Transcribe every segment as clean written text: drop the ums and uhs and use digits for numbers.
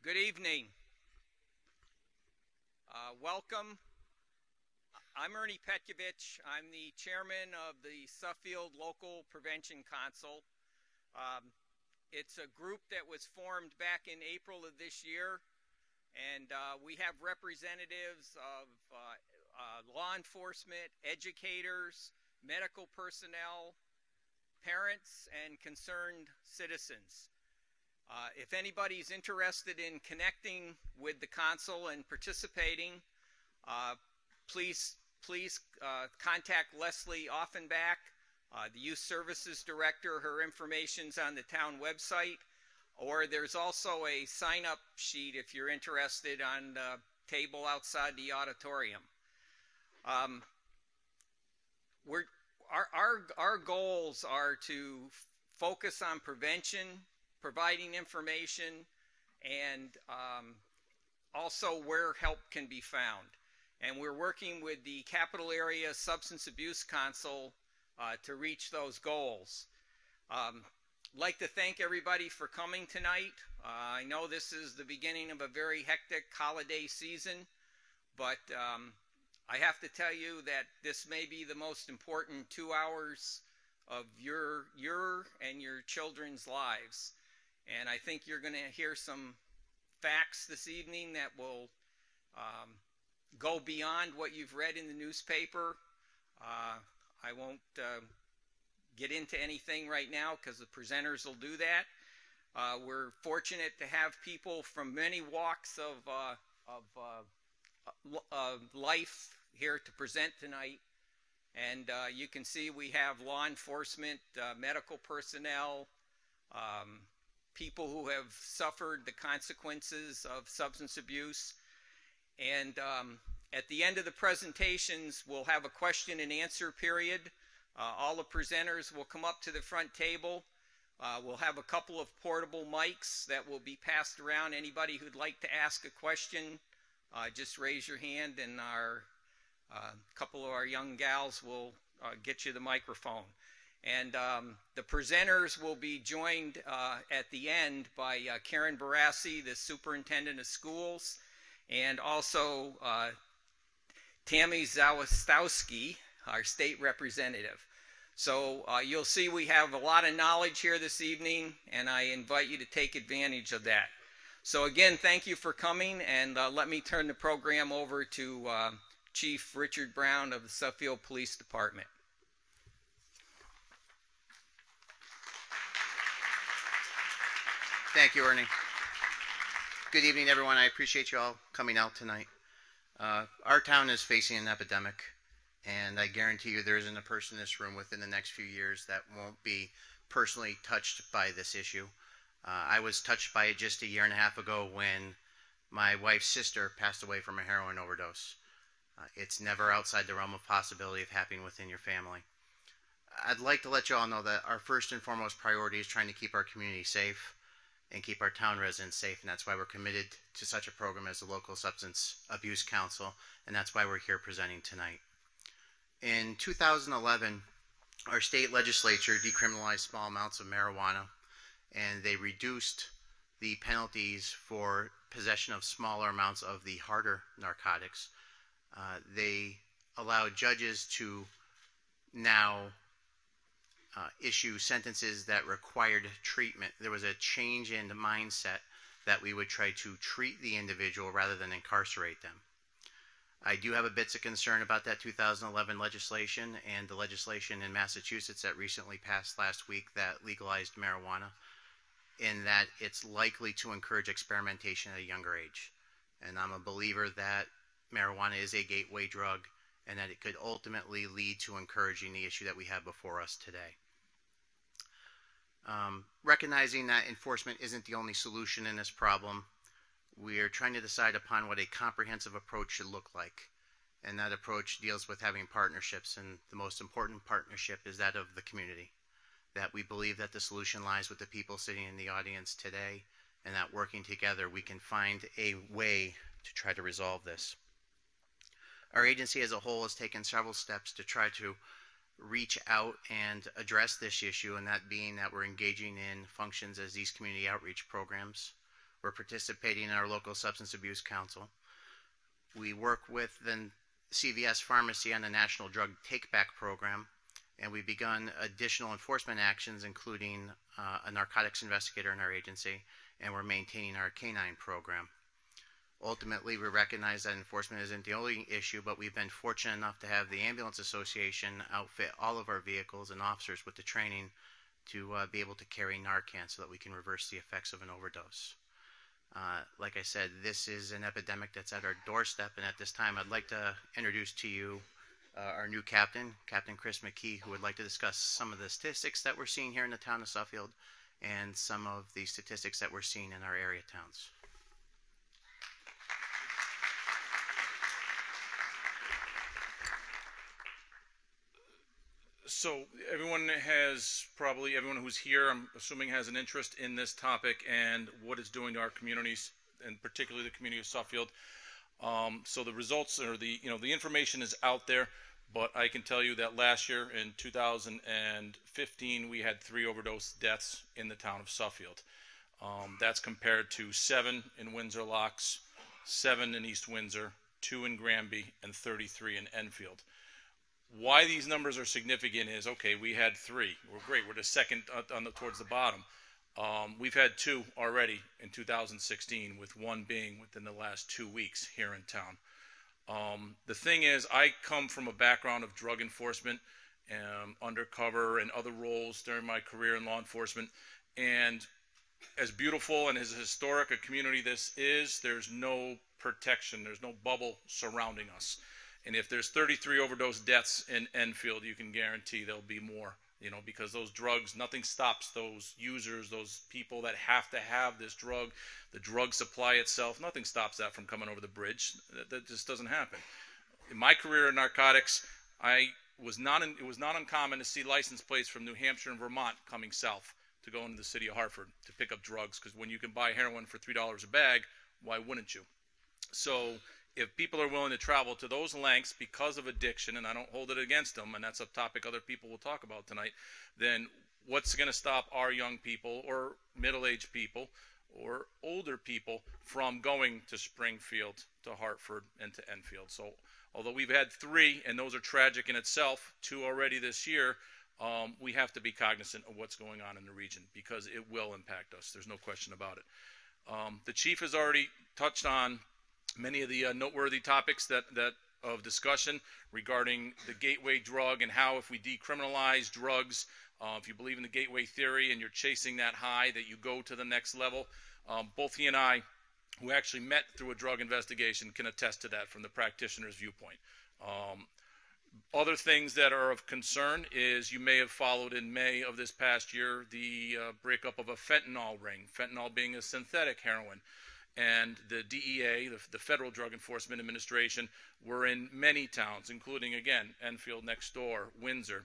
Good evening. Welcome. I'm Ernie Petkovich. I'm the chairman of the Suffield Local Prevention Council. It's a group that was formed back in April of this year, and we have representatives of law enforcement, educators, medical personnel, parents, and concerned citizens. If anybody's interested in connecting with the council and participating, please contact Leslie Offenbach, the Youth Services Director. Her information's on the town website, or there's also a sign-up sheet if you're interested on the table outside the auditorium. Our goals are to focus on prevention, providing information, and also where help can be found. And we're working with the Capital Area Substance Abuse Council to reach those goals. I'd like to thank everybody for coming tonight. I know this is the beginning of a very hectic holiday season, but I have to tell you that this may be the most important 2 hours of your and your children's lives. And I think you're going to hear some facts this evening that will go beyond what you've read in the newspaper. I won't get into anything right now because the presenters will do that. We're fortunate to have people from many walks of life here to present tonight. And you can see we have law enforcement, medical personnel, people who have suffered the consequences of substance abuse. And at the end of the presentations, we'll have a question and answer period. All the presenters will come up to the front table. We'll have a couple of portable mics that will be passed around. Anybody who'd like to ask a question, just raise your hand, and a couple of our young gals will get you the microphone. And the presenters will be joined at the end by Karen Barassi, the superintendent of schools, and also Tammy Zawistowski, our state representative. So you'll see we have a lot of knowledge here this evening, and I invite you to take advantage of that. So again, thank you for coming, and let me turn the program over to Chief Richard Brown of the Suffield Police Department. Thank you, Ernie. Good evening, everyone. I appreciate you all coming out tonight. Our town is facing an epidemic, and I guarantee you there isn't a person in this room within the next few years that won't be personally touched by this issue. I was touched by it just a year and a half ago when my wife's sister passed away from a heroin overdose. It's never outside the realm of possibility of happening within your family. I'd like to let you all know that our first and foremost priority is trying to keep our community safe and keep our town residents safe, and that's why we're committed to such a program as the Local Substance Abuse Council, and that's why we're here presenting tonight. In 2011, our state legislature decriminalized small amounts of marijuana, and they reduced the penalties for possession of smaller amounts of the harder narcotics. They allowed judges to now issue sentences that required treatment. There was a change in the mindset that we would try to treat the individual rather than incarcerate them. I do have a bit of concern about that 2011 legislation and the legislation in Massachusetts that recently passed last week that legalized marijuana, in that it's likely to encourage experimentation at a younger age. And I'm a believer that marijuana is a gateway drug and that it could ultimately lead to encouraging the issue that we have before us today. Recognizing that enforcement isn't the only solution in this problem, we are trying to decide upon what a comprehensive approach should look like. And that approach deals with having partnerships, and the most important partnership is that of the community. That we believe that the solution lies with the people sitting in the audience today, and that working together we can find a way to try to resolve this. Our agency as a whole has taken several steps to try to reach out and address this issue, and that being that we're engaging in functions as these community outreach programs. We're participating in our local substance abuse council. We work with the CVS Pharmacy on the National Drug Take-Back program, and we've begun additional enforcement actions, including a narcotics investigator in our agency, and we're maintaining our canine program. Ultimately, we recognize that enforcement isn't the only issue, but we've been fortunate enough to have the Ambulance Association outfit all of our vehicles and officers with the training to be able to carry Narcan so that we can reverse the effects of an overdose. Like I said, this is an epidemic that's at our doorstep, and at this time I'd like to introduce to you our new captain, Captain Chris McKee, who would like to discuss some of the statistics that we're seeing here in the town of Suffield and some of the statistics that we're seeing in our area towns. So everyone who's here, I'm assuming, has an interest in this topic and what it's doing to our communities, and particularly the community of Suffield. So the results, or the information is out there, but I can tell you that last year in 2015 we had 3 overdose deaths in the town of Suffield. That's compared to 7 in Windsor Locks, 7 in East Windsor, 2 in Granby, and 33 in Enfield. Why these numbers are significant is, okay, we had 3. We're great. We're the second towards the bottom. We've had 2 already in 2016, with 1 being within the last 2 weeks here in town. The thing is, I come from a background of drug enforcement, undercover, and other roles during my career in law enforcement. And as beautiful and as historic a community this is, there's no protection. There's no bubble surrounding us. And if there's 33 overdose deaths in Enfield, you can guarantee there'll be more, because those drugs, nothing stops those users, those people that have to have this drug, the drug supply itself, nothing stops that from coming over the bridge. That just doesn't happen. In my career in narcotics, it was not uncommon to see license plates from New Hampshire and Vermont coming south to go into the city of Hartford to pick up drugs, because when you can buy heroin for $3 a bag, why wouldn't you? So if people are willing to travel to those lengths because of addiction, and I don't hold it against them, and that's a topic other people will talk about tonight, then what's going to stop our young people or middle-aged people or older people from going to Springfield, to Hartford, and to Enfield? So although we've had 3, and those are tragic in itself, 2 already this year, we have to be cognizant of what's going on in the region, because it will impact us. There's no question about it. The chief has already touched on many of the noteworthy topics that of discussion regarding the gateway drug, and how if we decriminalize drugs, if you believe in the gateway theory and you're chasing that high, that you go to the next level. Both he and I, who actually met through a drug investigation, can attest to that from the practitioner's viewpoint. Other things that are of concern is, you may have followed in May of this past year the breakup of a fentanyl ring, fentanyl being a synthetic heroin. And the DEA, the Federal Drug Enforcement Administration, were in many towns, including, again, Enfield next door, Windsor.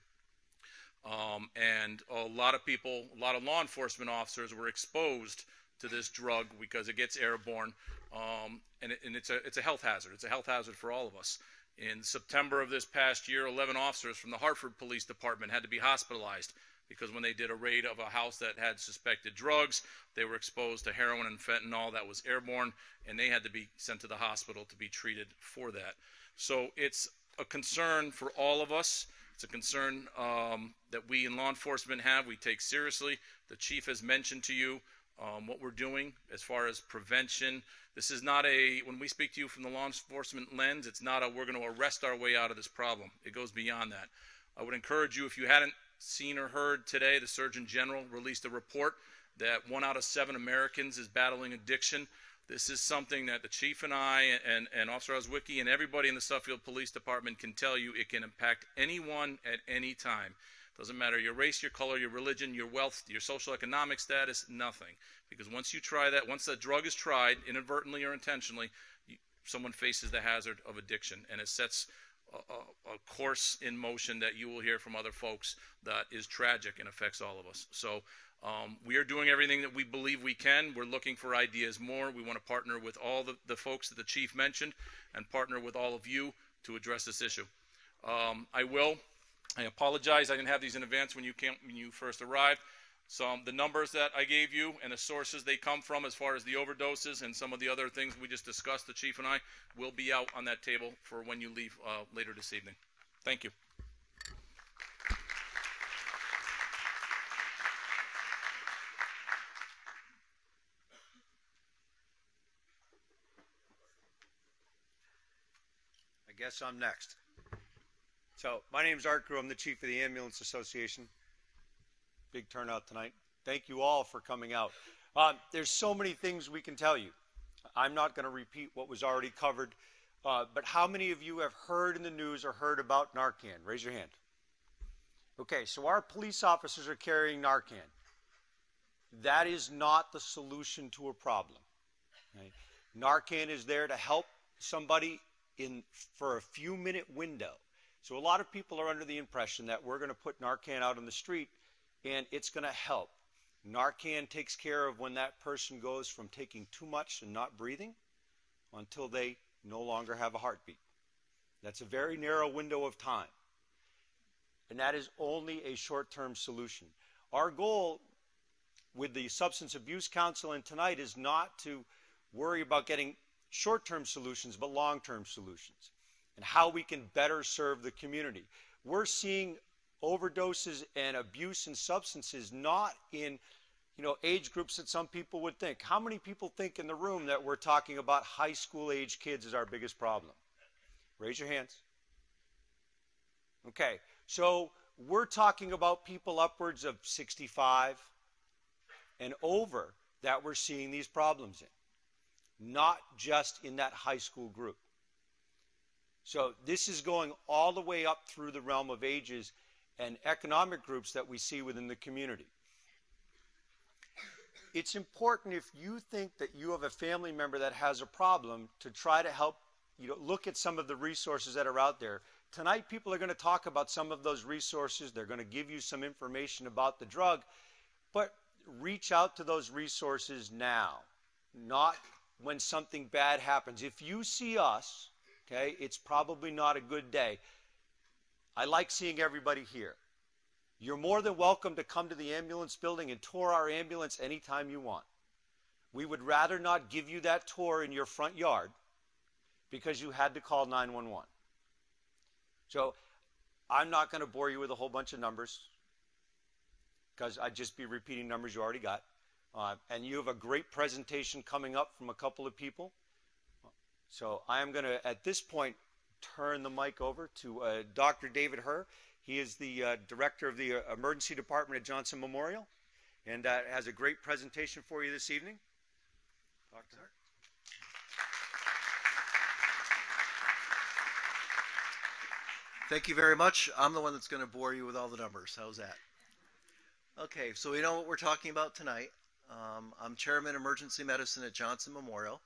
And a lot of people, a lot of law enforcement officers were exposed to this drug because it gets airborne, and it's a health hazard. It's a health hazard for all of us. In September of this past year, 11 officers from the Hartford Police Department had to be hospitalized because when they did a raid of a house that had suspected drugs, they were exposed to heroin and fentanyl that was airborne, and they had to be sent to the hospital to be treated for that. So it's a concern for all of us. It's a concern that we in law enforcement have, we take seriously. The chief has mentioned to you what we're doing as far as prevention. This is not when we speak to you from the law enforcement lens, it's not we're going to arrest our way out of this problem. It goes beyond that. I would encourage you, if you hadn't seen or heard today, the Surgeon General released a report that 1 out of 7 Americans is battling addiction. This is something that the chief and I and Officer Oswicki and everybody in the Suffield Police Department can tell you. It can impact anyone at any time. Doesn't matter your race, your color, your religion, your wealth, your social economic status, nothing. Because once you try that, once that drug is tried, inadvertently or intentionally, someone faces the hazard of addiction, and it sets a course in motion that you will hear from other folks that is tragic and affects all of us. So we are doing everything that we believe we can. We're looking for ideas more. We want to partner with all the folks that the chief mentioned, and partner with all of you to address this issue. I apologize, I didn't have these in advance when you first arrived. The numbers that I gave you and the sources they come from as far as the overdoses and some of the other things we just discussed, the chief and I, will be out on that table for when you leave later this evening. Thank you. I guess I'm next. So my name is Art Grew. I'm the chief of the Ambulance Association. Big turnout tonight. Thank you all for coming out. There's so many things we can tell you. I'm not going to repeat what was already covered, but how many of you have heard in the news or heard about Narcan? Raise your hand. Okay, so our police officers are carrying Narcan. That is not the solution to a problem. Okay? Narcan is there to help somebody for a few-minute window. So a lot of people are under the impression that we're going to put Narcan out on the street and it's going to help. Narcan takes care of when that person goes from taking too much and not breathing until they no longer have a heartbeat. That's a very narrow window of time. And that is only a short-term solution. Our goal with the Substance Abuse Council and tonight is not to worry about getting short-term solutions, but long-term solutions and how we can better serve the community. We're seeing overdoses and abuse and substances not in age groups that some people would think. How many people think in the room that we're talking about high school age kids as our biggest problem? Raise your hands. Okay, so we're talking about people upwards of 65 and over that we're seeing these problems in, not just in that high school group. So this is going all the way up through the realm of ages and economic groups that we see within the community. It's important, if you think that you have a family member that has a problem, to try to help, look at some of the resources that are out there. Tonight, people are going to talk about some of those resources. They're going to give you some information about the drug, but reach out to those resources now, not when something bad happens. If you see us, okay, it's probably not a good day. I like seeing everybody here. You're more than welcome to come to the ambulance building and tour our ambulance anytime you want. We would rather not give you that tour in your front yard because you had to call 911. So I'm not going to bore you with a whole bunch of numbers because I'd just be repeating numbers you already got. And you have a great presentation coming up from a couple of people. So I am going to, at this point, turn the mic over to Dr. David Herr. He is the director of the emergency department at Johnson Memorial and has a great presentation for you this evening. Dr. Herr. Thank you very much. I'm the one that's going to bore you with all the numbers. How's that? Okay, so we know what we're talking about tonight. I'm chairman of emergency medicine at Johnson Memorial.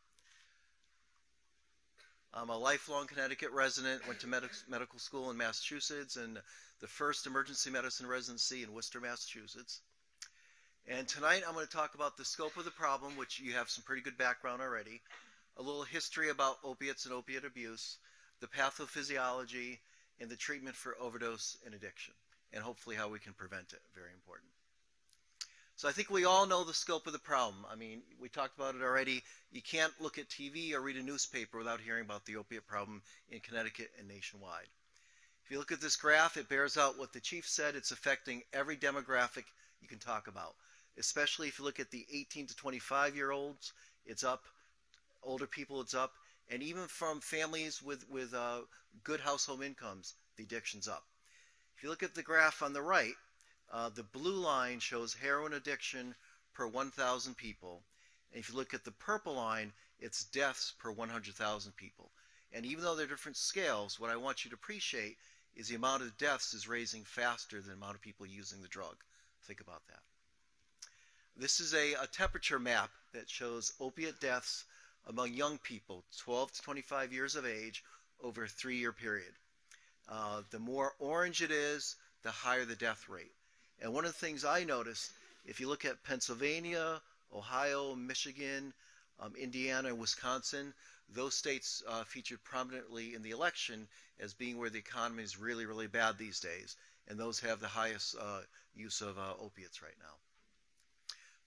I'm a lifelong Connecticut resident, went to medical school in Massachusetts and the first emergency medicine residency in Worcester, Massachusetts. And tonight I'm going to talk about the scope of the problem, which you have some pretty good background already, a little history about opiates and opiate abuse, the pathophysiology, and the treatment for overdose and addiction, and hopefully how we can prevent it. Very important. So I think we all know the scope of the problem. I mean, we talked about it already. You can't look at TV or read a newspaper without hearing about the opiate problem in Connecticut and nationwide. If you look at this graph, it bears out what the chief said. It's affecting every demographic you can talk about, especially if you look at the 18 to 25-year-olds, it's up. Older people, it's up. And even from families with good household incomes, the addiction's up. If you look at the graph on the right, the blue line shows heroin addiction per 1,000 people. And if you look at the purple line, it's deaths per 100,000 people. And even though they're different scales, what I want you to appreciate is the amount of deaths is raising faster than the amount of people using the drug. Think about that. This is a temperature map that shows opiate deaths among young people, 12 to 25 years of age, over a 3-year period. The more orange it is, the higher the death rate. And one of the things I noticed, if you look at Pennsylvania, Ohio, Michigan, Indiana, and Wisconsin, those states featured prominently in the election as being where the economy is really, really bad these days. And those have the highest use of opiates right now.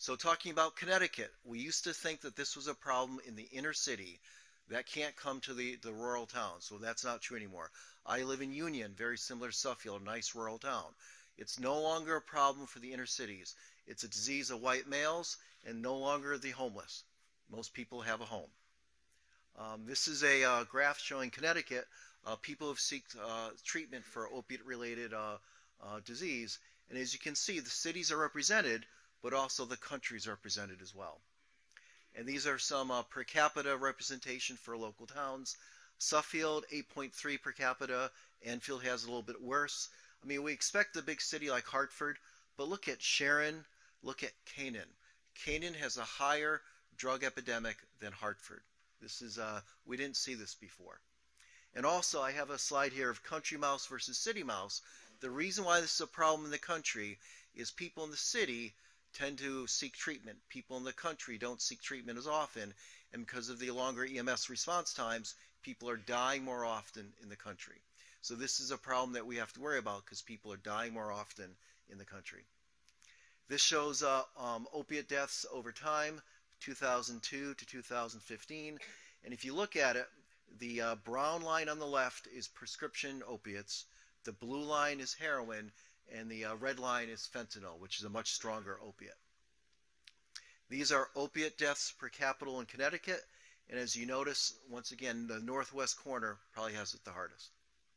So talking about Connecticut, we used to think that this was a problem in the inner city that can't come to the rural towns. So that's not true anymore. I live in Union, very similar to Suffield, a nice rural town. It's no longer a problem for the inner cities. It's a disease of white males and no longer the homeless. Most people have a home. This is a graph showing Connecticut, people who seek treatment for opiate-related disease. And as you can see, the cities are represented, but also the countries are represented as well. And these are some per capita representation for local towns. Suffield, 8.3 per capita. Enfield has a little bit worse. I mean, we expect a big city like Hartford, but look at Sharon, look at Canaan. Canaan has a higher drug epidemic than Hartford. This is, we didn't see this before. And also, I have a slide here of country mouse versus city mouse. The reason why this is a problem in the country is people in the city tend to seek treatment. People in the country don't seek treatment as often, and because of the longer EMS response times, people are dying more often in the country. So this is a problem that we have to worry about because people are dying more often in the country. This shows opiate deaths over time, 2002 to 2015. And if you look at it, the brown line on the left is prescription opiates, the blue line is heroin, and the red line is fentanyl, which is a much stronger opiate. These are opiate deaths per capita in Connecticut, and as you notice, once again, the northwest corner probably has it the hardest.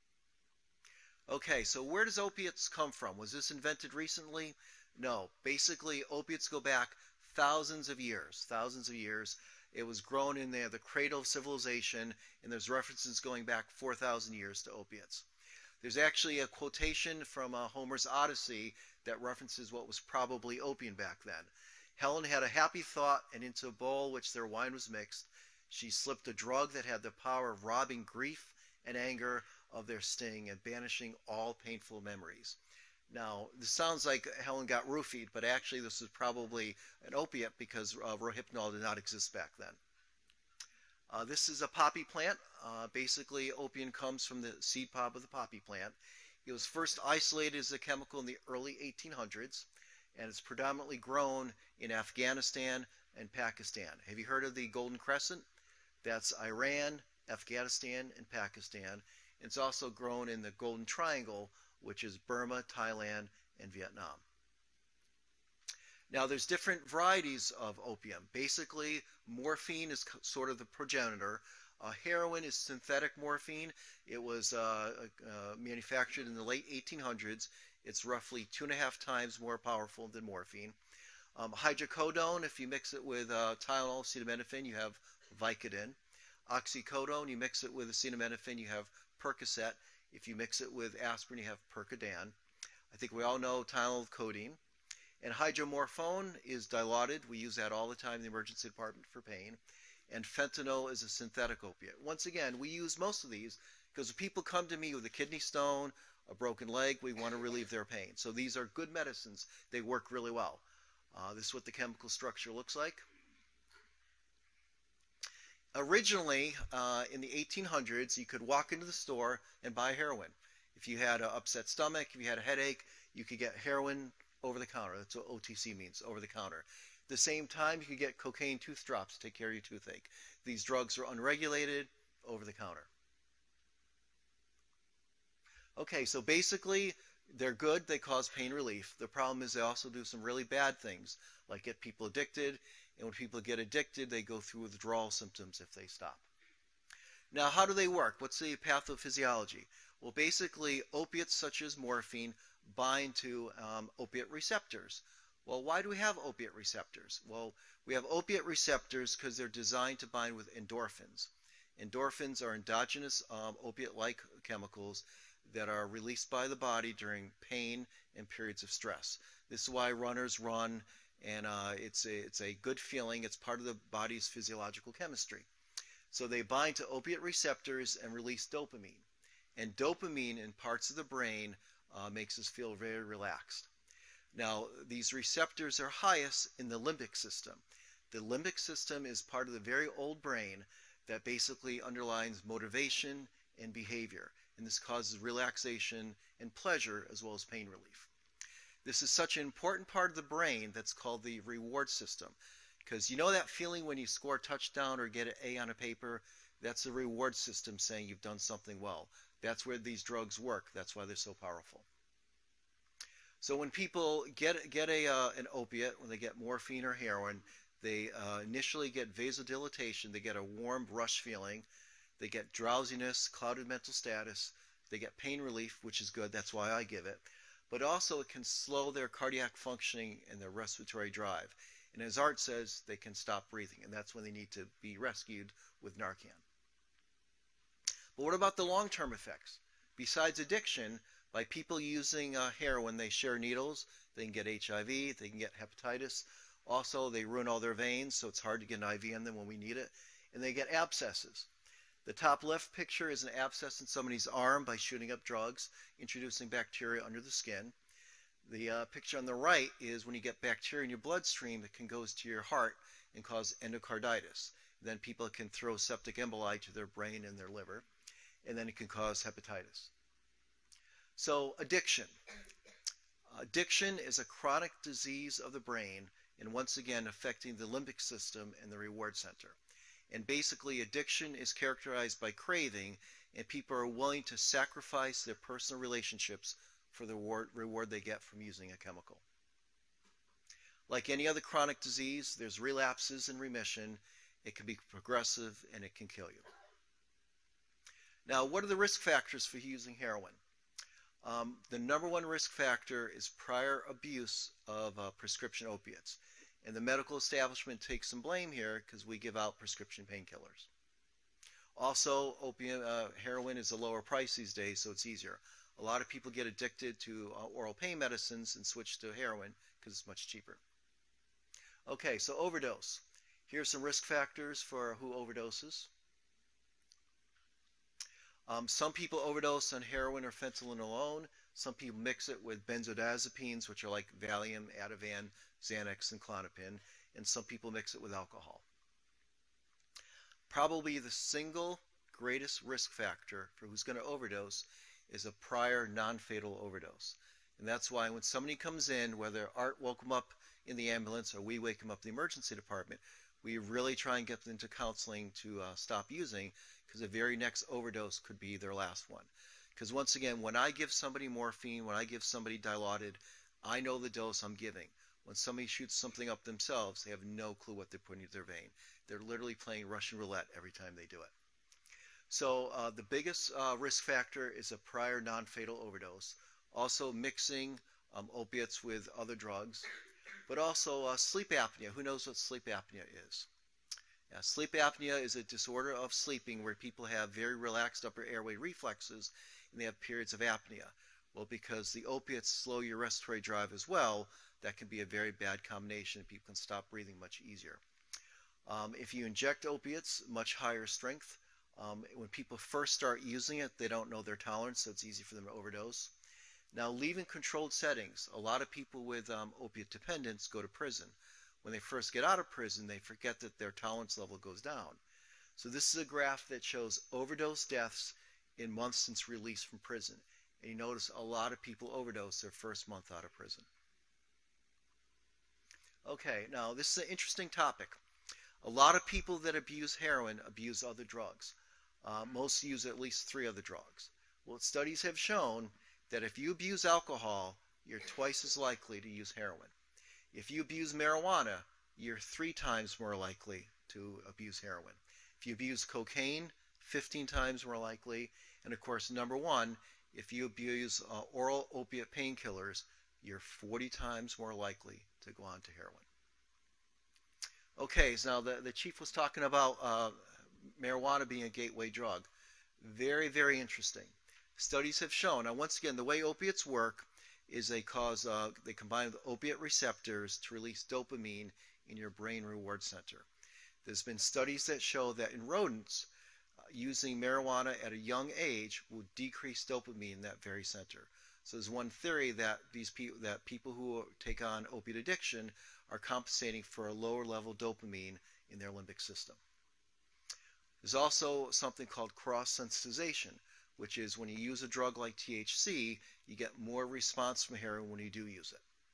Okay, so where does opiates come from? Was this invented recently? No. Basically, opiates go back thousands of years. Thousands of years. It was grown in there, the cradle of civilization, and there's references going back 4,000 years to opiates. There's actually a quotation from Homer's Odyssey that references what was probably opium back then. Helen had a happy thought, and into a bowl which their wine was mixed, she slipped a drug that had the power of robbing grief and anger of their sting and banishing all painful memories. Now, this sounds like Helen got roofied, but actually this was probably an opiate because Rohypnol did not exist back then. This is a poppy plant. Basically, opium comes from the seed pod of the poppy plant. It was first isolated as a chemical in the early 1800s, and it's predominantly grown in Afghanistan and Pakistan. Have you heard of the Golden Crescent? That's Iran, Afghanistan, and Pakistan. It's also grown in the Golden Triangle, which is Burma, Thailand, and Vietnam. Now, there's different varieties of opium. Basically, morphine is sort of the progenitor. Heroin is synthetic morphine. It was manufactured in the late 1800s. It's roughly 2.5 times more powerful than morphine. Hydrocodone, if you mix it with Tylenol, acetaminophen, you have Vicodin. Oxycodone, you mix it with acetaminophen, you have Percocet. If you mix it with aspirin, you have Percodan. I think we all know Tylenol with codeine. And hydromorphone is Dilaudid. We use that all the time in the emergency department for pain. And fentanyl is a synthetic opiate. Once again, we use most of these because if people come to me with a kidney stone, a broken leg, we want to relieve their pain. So these are good medicines. They work really well. This is what the chemical structure looks like. Originally, in the 1800s, you could walk into the store and buy heroin. If you had an upset stomach, if you had a headache, you could get heroin over the counter. That's what OTC means, over the counter. At the same time, you could get cocaine tooth drops to take care of your toothache. These drugs are unregulated, over the counter. Okay, so basically, they're good. They cause pain relief. The problem is they also do some really bad things, like get people addicted. And when people get addicted, they go through withdrawal symptoms if they stop. Now, how do they work? What's the pathophysiology? Well, basically, opiates such as morphine bind to opiate receptors. Well, why do we have opiate receptors? Well, we have opiate receptors because they're designed to bind with endorphins. Endorphins are endogenous opiate-like chemicals that are released by the body during pain and periods of stress. This is why runners run, and it's a good feeling. It's part of the body's physiological chemistry. So they bind to opiate receptors and release dopamine. And dopamine in parts of the brain makes us feel very relaxed. Now, these receptors are highest in the limbic system. The limbic system is part of the very old brain that basically underlines motivation and behavior. And this causes relaxation and pleasure as well as pain relief. This is such an important part of the brain that's called the reward system. Because you know that feeling when you score a touchdown or get an A on a paper? That's the reward system saying you've done something well. That's where these drugs work. That's why they're so powerful. So when people get an opiate, when they get morphine or heroin, they initially get vasodilatation. They get a warm rush feeling. They get drowsiness, clouded mental status. They get pain relief, which is good. That's why I give it. But also it can slow their cardiac functioning and their respiratory drive. And as Art says, they can stop breathing. And that's when they need to be rescued with Narcan. But what about the long-term effects? Besides addiction, by people using heroin, they share needles. They can get HIV. They can get hepatitis. Also, they ruin all their veins, so it's hard to get an IV on them when we need it. And they get abscesses. The top left picture is an abscess in somebody's arm by shooting up drugs, introducing bacteria under the skin. The picture on the right is when you get bacteria in your bloodstream, it can go to your heart and cause endocarditis. Then people can throw septic emboli to their brain and their liver, and then it can cause hepatitis. So addiction. Addiction is a chronic disease of the brain, and once again affecting the limbic system and the reward center. And basically addiction is characterized by craving, and people are willing to sacrifice their personal relationships for the reward they get from using a chemical. Like any other chronic disease, there's relapses and remission. It can be progressive and it can kill you. Now, what are the risk factors for using heroin? The number one risk factor is prior abuse of prescription opiates. And the medical establishment takes some blame here because we give out prescription painkillers. Also, heroin is a lower price these days, so it's easier. A lot of people get addicted to oral pain medicines and switch to heroin because it's much cheaper. Okay, so overdose. Here's some risk factors for who overdoses. Some people overdose on heroin or fentanyl alone. Some people mix it with benzodiazepines, which are like Valium, Ativan, Xanax, and Klonopin. And some people mix it with alcohol. Probably the single greatest risk factor for who's going to overdose is a prior non-fatal overdose. And that's why when somebody comes in, whether Art woke them up in the ambulance or we wake them up in the emergency department, we really try and get them into counseling to stop using, because the very next overdose could be their last one. Because once again, when I give somebody morphine, when I give somebody Dilaudid, I know the dose I'm giving. When somebody shoots something up themselves, they have no clue what they're putting into their vein. They're literally playing Russian roulette every time they do it. So the biggest risk factor is a prior non-fatal overdose. Also mixing opiates with other drugs. But also sleep apnea. Who knows what sleep apnea is? Yeah, sleep apnea is a disorder of sleeping where people have very relaxed upper airway reflexes and they have periods of apnea. Well, because the opiates slow your respiratory drive as well, that can be a very bad combination. People can stop breathing much easier. If you inject opiates, much higher strength. When people first start using it, they don't know their tolerance, so it's easy for them to overdose. Now, leaving controlled settings. A lot of people with opiate dependence go to prison. When they first get out of prison, they forget that their tolerance level goes down. So this is a graph that shows overdose deaths in months since release from prison. And you notice a lot of people overdose their first month out of prison. Okay, now this is an interesting topic. A lot of people that abuse heroin abuse other drugs. Most use at least 3 other drugs. Well, studies have shown that if you abuse alcohol, you're twice as likely to use heroin. If you abuse marijuana, you're 3 times more likely to abuse heroin. If you abuse cocaine, 15 times more likely. And of course, number 1, if you abuse oral opiate painkillers, you're 40 times more likely to go on to heroin. Okay, so now the chief was talking about marijuana being a gateway drug. Very, very interesting. Studies have shown, now once again, the way opiates work is they combine the opiate receptors to release dopamine in your brain reward center. There's been studies that show that in rodents, using marijuana at a young age will decrease dopamine in that very center. So there's one theory that people who take on opiate addiction are compensating for a lower level dopamine in their limbic system. There's also something called cross-sensitization, which is when you use a drug like THC, you get more response from heroin when you do use it.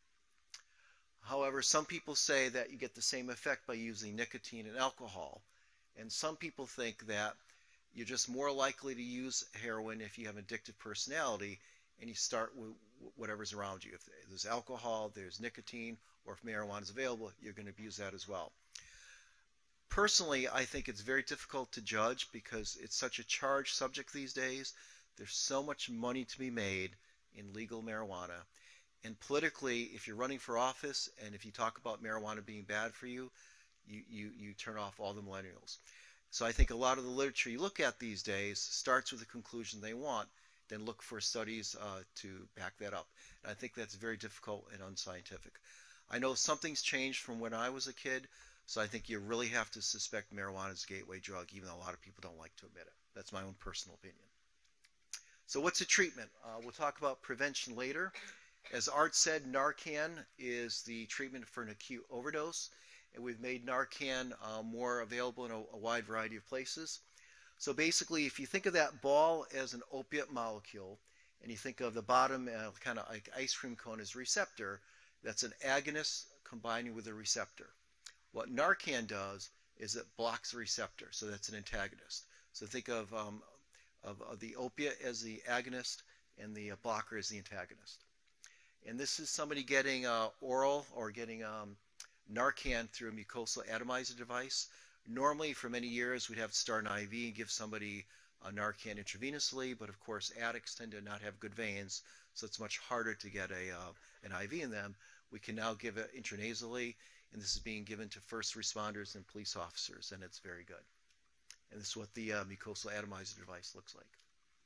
However, some people say that you get the same effect by using nicotine and alcohol. And some people think that you're just more likely to use heroin if you have an addictive personality and you start with whatever's around you. If there's alcohol, there's nicotine, or if marijuana is available, you're going to abuse that as well. Personally, I think it's very difficult to judge because it's such a charged subject these days. There's so much money to be made in legal marijuana. And politically, if you're running for office and if you talk about marijuana being bad for you, you turn off all the millennials. So I think a lot of the literature you look at these days starts with the conclusion they want, then look for studies to back that up. And I think that's very difficult and unscientific. I know something's changed from when I was a kid, so I think you really have to suspect marijuana is a gateway drug, even though a lot of people don't like to admit it. That's my own personal opinion. So what's the treatment? We'll talk about prevention later. As Art said, Narcan is the treatment for an acute overdose, and we've made Narcan more available in a wide variety of places. So basically, if you think of that ball as an opiate molecule, and you think of the bottom kind of like ice cream cone as a receptor, that's an agonist combining with a receptor. What Narcan does is it blocks the receptor, so that's an antagonist. So think of the opiate as the agonist and the blocker as the antagonist. And this is somebody getting oral or getting Narcan through a mucosal atomizer device. Normally, for many years, we'd have to start an IV and give somebody Narcan intravenously, but of course, addicts tend to not have good veins, so it's much harder to get an IV in them. We can now give it intranasally, and this is being given to first responders and police officers, and it's very good. And this is what the mucosal atomizer device looks like.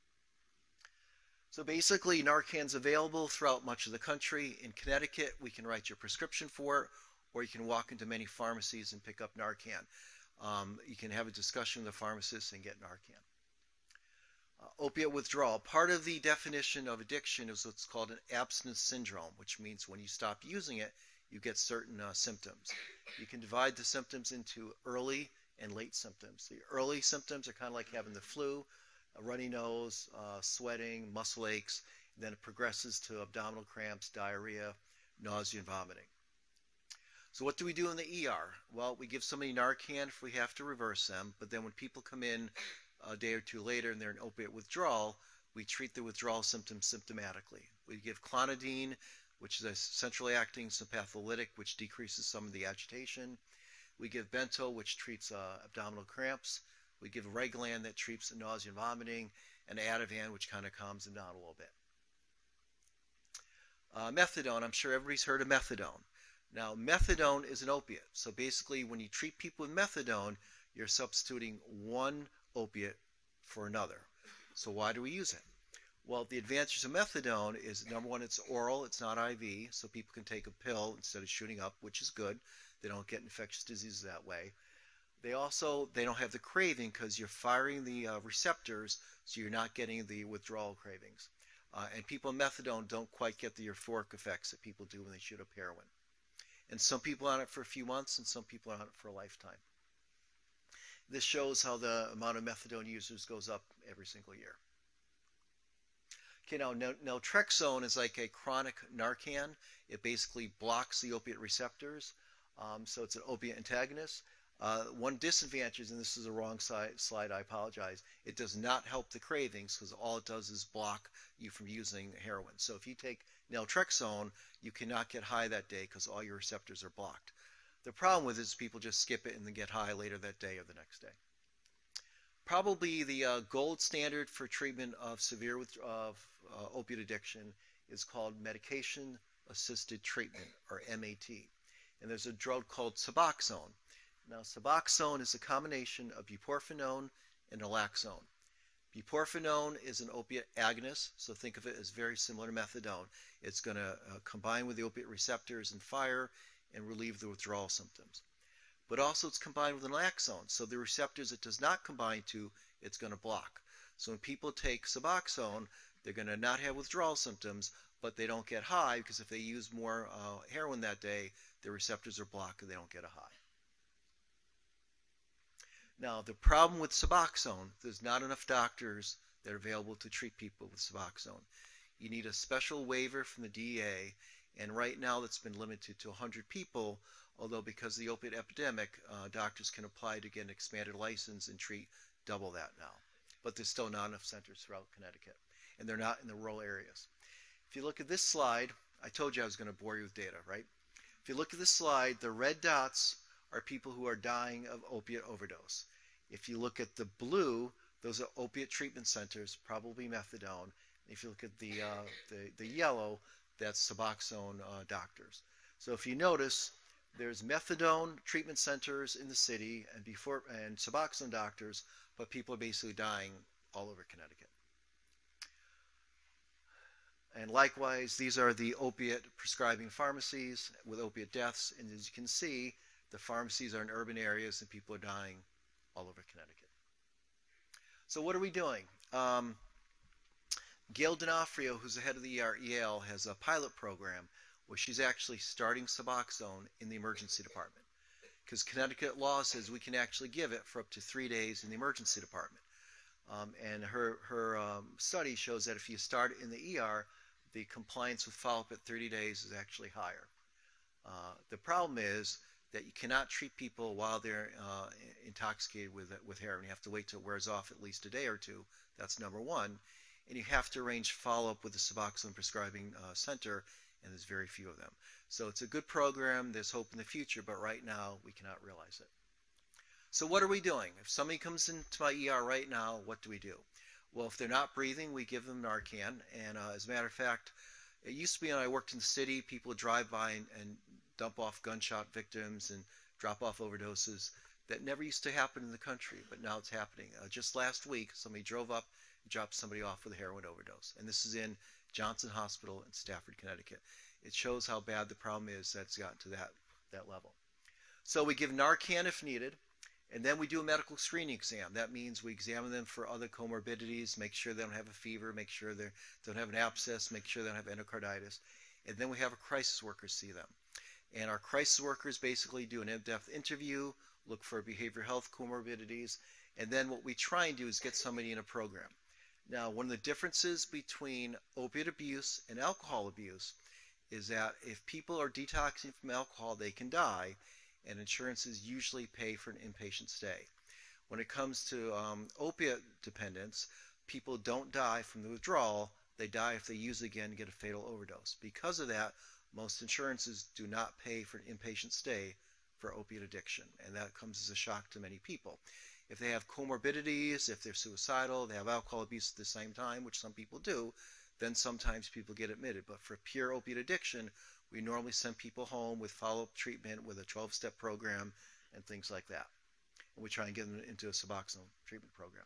So basically, Narcan's available throughout much of the country. In Connecticut, we can write your prescription for it, or you can walk into many pharmacies and pick up Narcan. You can have a discussion with the pharmacist and get Narcan. Opiate withdrawal. Part of the definition of addiction is what's called an abstinence syndrome, which means when you stop using it, you get certain symptoms. You can divide the symptoms into early and late symptoms. The early symptoms are kind of like having the flu, a runny nose, sweating, muscle aches, and then it progresses to abdominal cramps, diarrhea, nausea, and vomiting. So what do we do in the ER? Well, we give somebody Narcan if we have to reverse them, but then when people come in a day or two later and they're in opiate withdrawal, we treat the withdrawal symptoms symptomatically. We give clonidine, which is a centrally acting sympatholytic, which decreases some of the agitation. We give Bento, which treats abdominal cramps. We give Reglan that treats nausea and vomiting, and Ativan, which kind of calms them down a little bit. Methadone, I'm sure everybody's heard of methadone. Now, methadone is an opiate. So basically, when you treat people with methadone, you're substituting one opiate for another. So why do we use it? Well, the advantages of methadone is, number one, it's oral, it's not IV, so people can take a pill instead of shooting up, which is good. They don't get infectious diseases that way. They don't have the craving because you're firing the receptors, so you're not getting the withdrawal cravings. And people on methadone don't quite get the euphoric effects that people do when they shoot up heroin. And some people are on it for a few months, and some people are on it for a lifetime. This shows how the amount of methadone users goes up every single year. Okay, now naltrexone is like a chronic Narcan. It basically blocks the opiate receptors, so it's an opiate antagonist. One disadvantage, and this is the wrong slide, I apologize, it does not help the cravings because all it does is block you from using heroin. So if you take naltrexone, you cannot get high that day because all your receptors are blocked. The problem with it is people just skip it and then get high later that day or the next day. Probably the gold standard for treatment of severe opiate addiction is called medication-assisted treatment, or MAT. And there's a drug called Suboxone. Now, Suboxone is a combination of butorphanone and naloxone. Butorphanone is an opiate agonist, so think of it as very similar to methadone. It's going to combine with the opiate receptors and fire and relieve the withdrawal symptoms. But also it's combined with naloxone, so the receptors it does not combine to, it's going to block. So when people take Suboxone, they're going to not have withdrawal symptoms, but they don't get high because if they use more heroin that day, their receptors are blocked and they don't get a high. Now, the problem with Suboxone, there's not enough doctors that are available to treat people with Suboxone. You need a special waiver from the DEA, And right now that's been limited to 100 people, although because of the opiate epidemic, doctors can apply to get an expanded license and treat double that now. But there's still not enough centers throughout Connecticut, and they're not in the rural areas. If you look at this slide, I told you I was going to bore you with data, right? If you look at this slide, the red dots are people who are dying of opiate overdose. If you look at the blue, those are opiate treatment centers, probably methadone. If you look at the yellow, that's Suboxone doctors. So if you notice, there's methadone treatment centers in the city and Suboxone doctors, but people are basically dying all over Connecticut. And likewise, these are the opiate prescribing pharmacies with opiate deaths. And as you can see, the pharmacies are in urban areas and people are dying all over Connecticut. So what are we doing? Gail D'Onofrio, who's the head of the ER at Yale, has a pilot program where she's actually starting Suboxone in the emergency department. Because Connecticut law says we can actually give it for up to 3 days in the emergency department. And her study shows that if you start in the ER, the compliance with follow-up at 30 days is actually higher. The problem is that you cannot treat people while they're intoxicated with heroin. You have to wait till it wears off at least a day or two. That's number one. And you have to arrange follow-up with the Suboxone prescribing center, and there's very few of them. So it's a good program. There's hope in the future, but right now we cannot realize it. So what are we doing? If somebody comes into my ER right now, what do we do? Well, if they're not breathing, we give them Narcan. And as a matter of fact, it used to be when I worked in the city, people would drive by and dump off gunshot victims and drop off overdoses. That never used to happen in the country, but now it's happening. Just last week, somebody drove up and dropped somebody off with a heroin overdose. And this is in Johnson Hospital in Stafford, Connecticut. It shows how bad the problem is that's gotten to that level. So we give Narcan if needed, and then we do a medical screening exam. That means we examine them for other comorbidities, make sure they don't have a fever, make sure they don't have an abscess, make sure they don't have endocarditis. And then we have a crisis worker see them. And our crisis workers basically do an in-depth interview, look for behavioral health comorbidities, and then what we try and do is get somebody in a program. Now, one of the differences between opiate abuse and alcohol abuse is that if people are detoxing from alcohol, they can die, and insurances usually pay for an inpatient stay. When it comes to opiate dependence, people don't die from the withdrawal. They die if they use it again and get a fatal overdose. Because of that, most insurances do not pay for an inpatient stay for opiate addiction, and that comes as a shock to many people. If they have comorbidities, if they're suicidal, they have alcohol abuse at the same time, which some people do, then sometimes people get admitted. But for pure opiate addiction, we normally send people home with follow-up treatment with a 12-step program and things like that. And we try and get them into a Suboxone treatment program.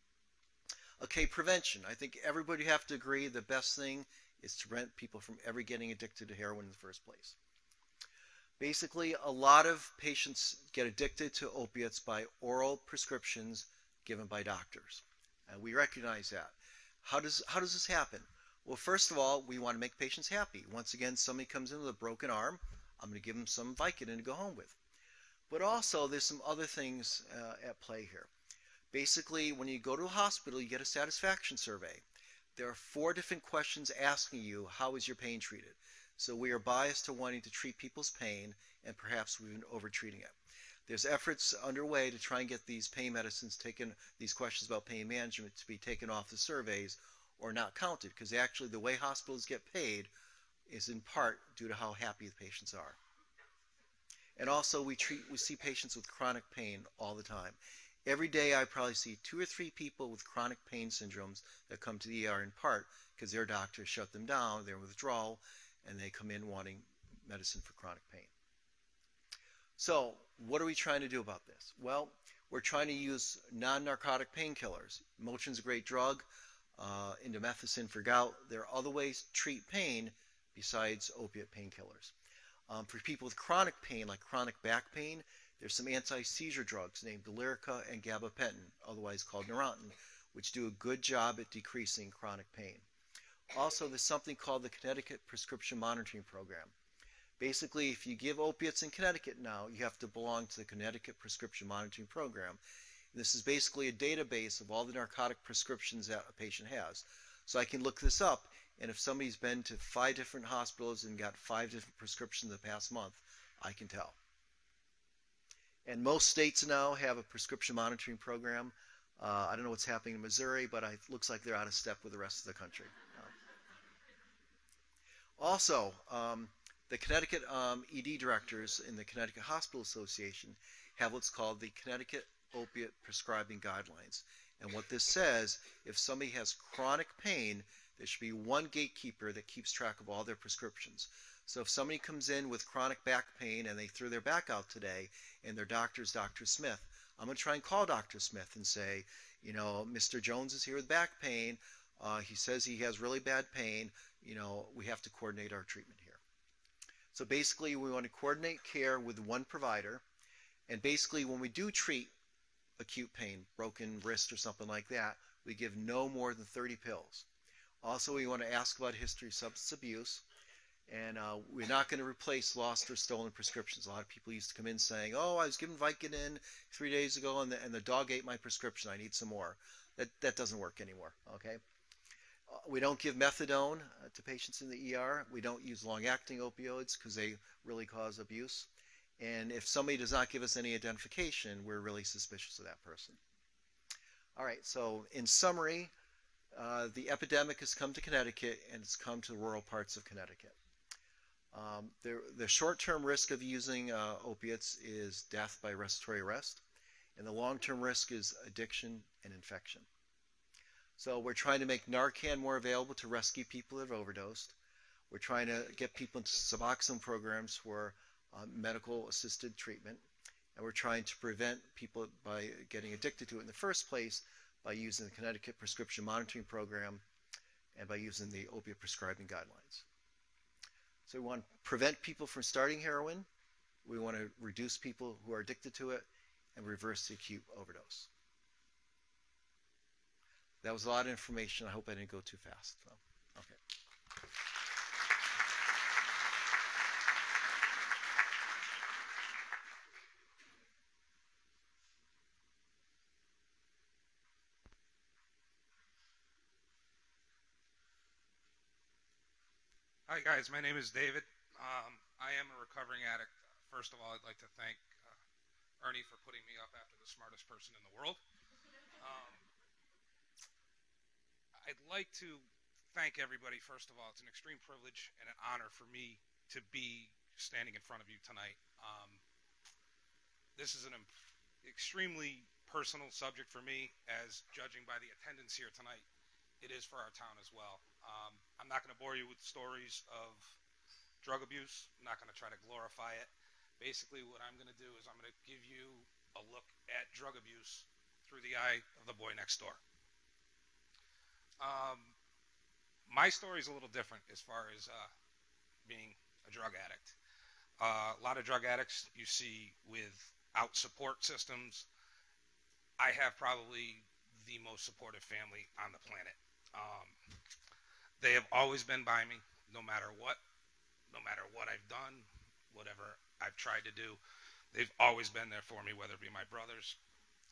Okay, prevention. I think everybody have to agree the best thing is to prevent people from ever getting addicted to heroin in the first place. Basically, a lot of patients get addicted to opiates by oral prescriptions given by doctors. And we recognize that. How does this happen? Well, first of all, we want to make patients happy. Once again, somebody comes in with a broken arm, I'm going to give them some Vicodin to go home with. But also, there's some other things at play here. Basically, when you go to a hospital, you get a satisfaction survey. There are 4 different questions asking you, how is your pain treated? So we are biased to wanting to treat people's pain, and perhaps we've been over-treating it. There's efforts underway to try and get these pain medicines taken, these questions about pain management, to be taken off the surveys or not counted, because actually the way hospitals get paid is in part due to how happy the patients are. And also we see patients with chronic pain all the time. Every day I probably see 2 or 3 people with chronic pain syndromes that come to the ER in part because their doctors shut them down, they're in withdrawal, and they come in wanting medicine for chronic pain. So what are we trying to do about this? Well, we're trying to use non-narcotic painkillers. Motrin's a great drug, indomethacin for gout. There are other ways to treat pain besides opiate painkillers. For people with chronic pain, like chronic back pain, there's some anti-seizure drugs named Lyrica and gabapentin, otherwise called Neurontin, which do a good job at decreasing chronic pain. Also, there's something called the Connecticut Prescription Monitoring Program. Basically, if you give opiates in Connecticut now, you have to belong to the Connecticut Prescription Monitoring Program. This is basically a database of all the narcotic prescriptions that a patient has. So I can look this up, And if somebody's been to 5 different hospitals and got 5 different prescriptions in the past month, I can tell. And most states now have a prescription monitoring program. I don't know what's happening in Missouri, but it looks like they're out of step with the rest of the country. Also, the Connecticut ED directors in the Connecticut Hospital Association have what's called the Connecticut Opiate Prescribing Guidelines. And what this says, if somebody has chronic pain, there should be one gatekeeper that keeps track of all their prescriptions. So if somebody comes in with chronic back pain and they threw their back out today and their doctor's Dr. Smith, I'm going to try and call Dr. Smith and say, you know, Mr. Jones is here with back pain. He says he has really bad pain. You know, we have to coordinate our treatment here. So basically, we want to coordinate care with one provider. And basically, when we do treat acute pain, broken wrist or something like that, we give no more than 30 pills. Also, we want to ask about history of substance abuse. And we're not going to replace lost or stolen prescriptions. A lot of people used to come in saying, oh, I was given Vicodin 3 days ago and the dog ate my prescription. I need some more. That doesn't work anymore, okay? We don't give methadone to patients in the ER. We don't use long-acting opioids because they really cause abuse. And if somebody does not give us any identification, we're really suspicious of that person. All right, so in summary, the epidemic has come to Connecticut and it's come to the rural parts of Connecticut. The short-term risk of using opiates is death by respiratory arrest, and the long-term risk is addiction and infection. So we're trying to make Narcan more available to rescue people that have overdosed. We're trying to get people into Suboxone programs for medical-assisted treatment, and we're trying to prevent people by getting addicted to it in the first place by using the Connecticut Prescription Monitoring Program and by using the Opiate Prescribing Guidelines. So we want to prevent people from starting heroin, we want to reduce people who are addicted to it, and reverse the acute overdose. That was a lot of information. I hope I didn't go too fast. So, okay. Hi guys, my name is David. I am a recovering addict. First of all, I'd like to thank Ernie for putting me up after the smartest person in the world. I'd like to thank everybody. First of all, it's an extreme privilege and an honor for me to be standing in front of you tonight. This is an extremely personal subject for me, as judging by the attendance here tonight, it is for our town as well. I'm not going to bore you with stories of drug abuse. I'm not going to try to glorify it. Basically, what I'm going to do is I'm going to give you a look at drug abuse through the eye of the boy next door. My story is a little different as far as being a drug addict. A lot of drug addicts you see without support systems. I have probably the most supportive family on the planet. They have always been by me, no matter what I've done, whatever I've tried to do. They've always been there for me, whether it be my brothers,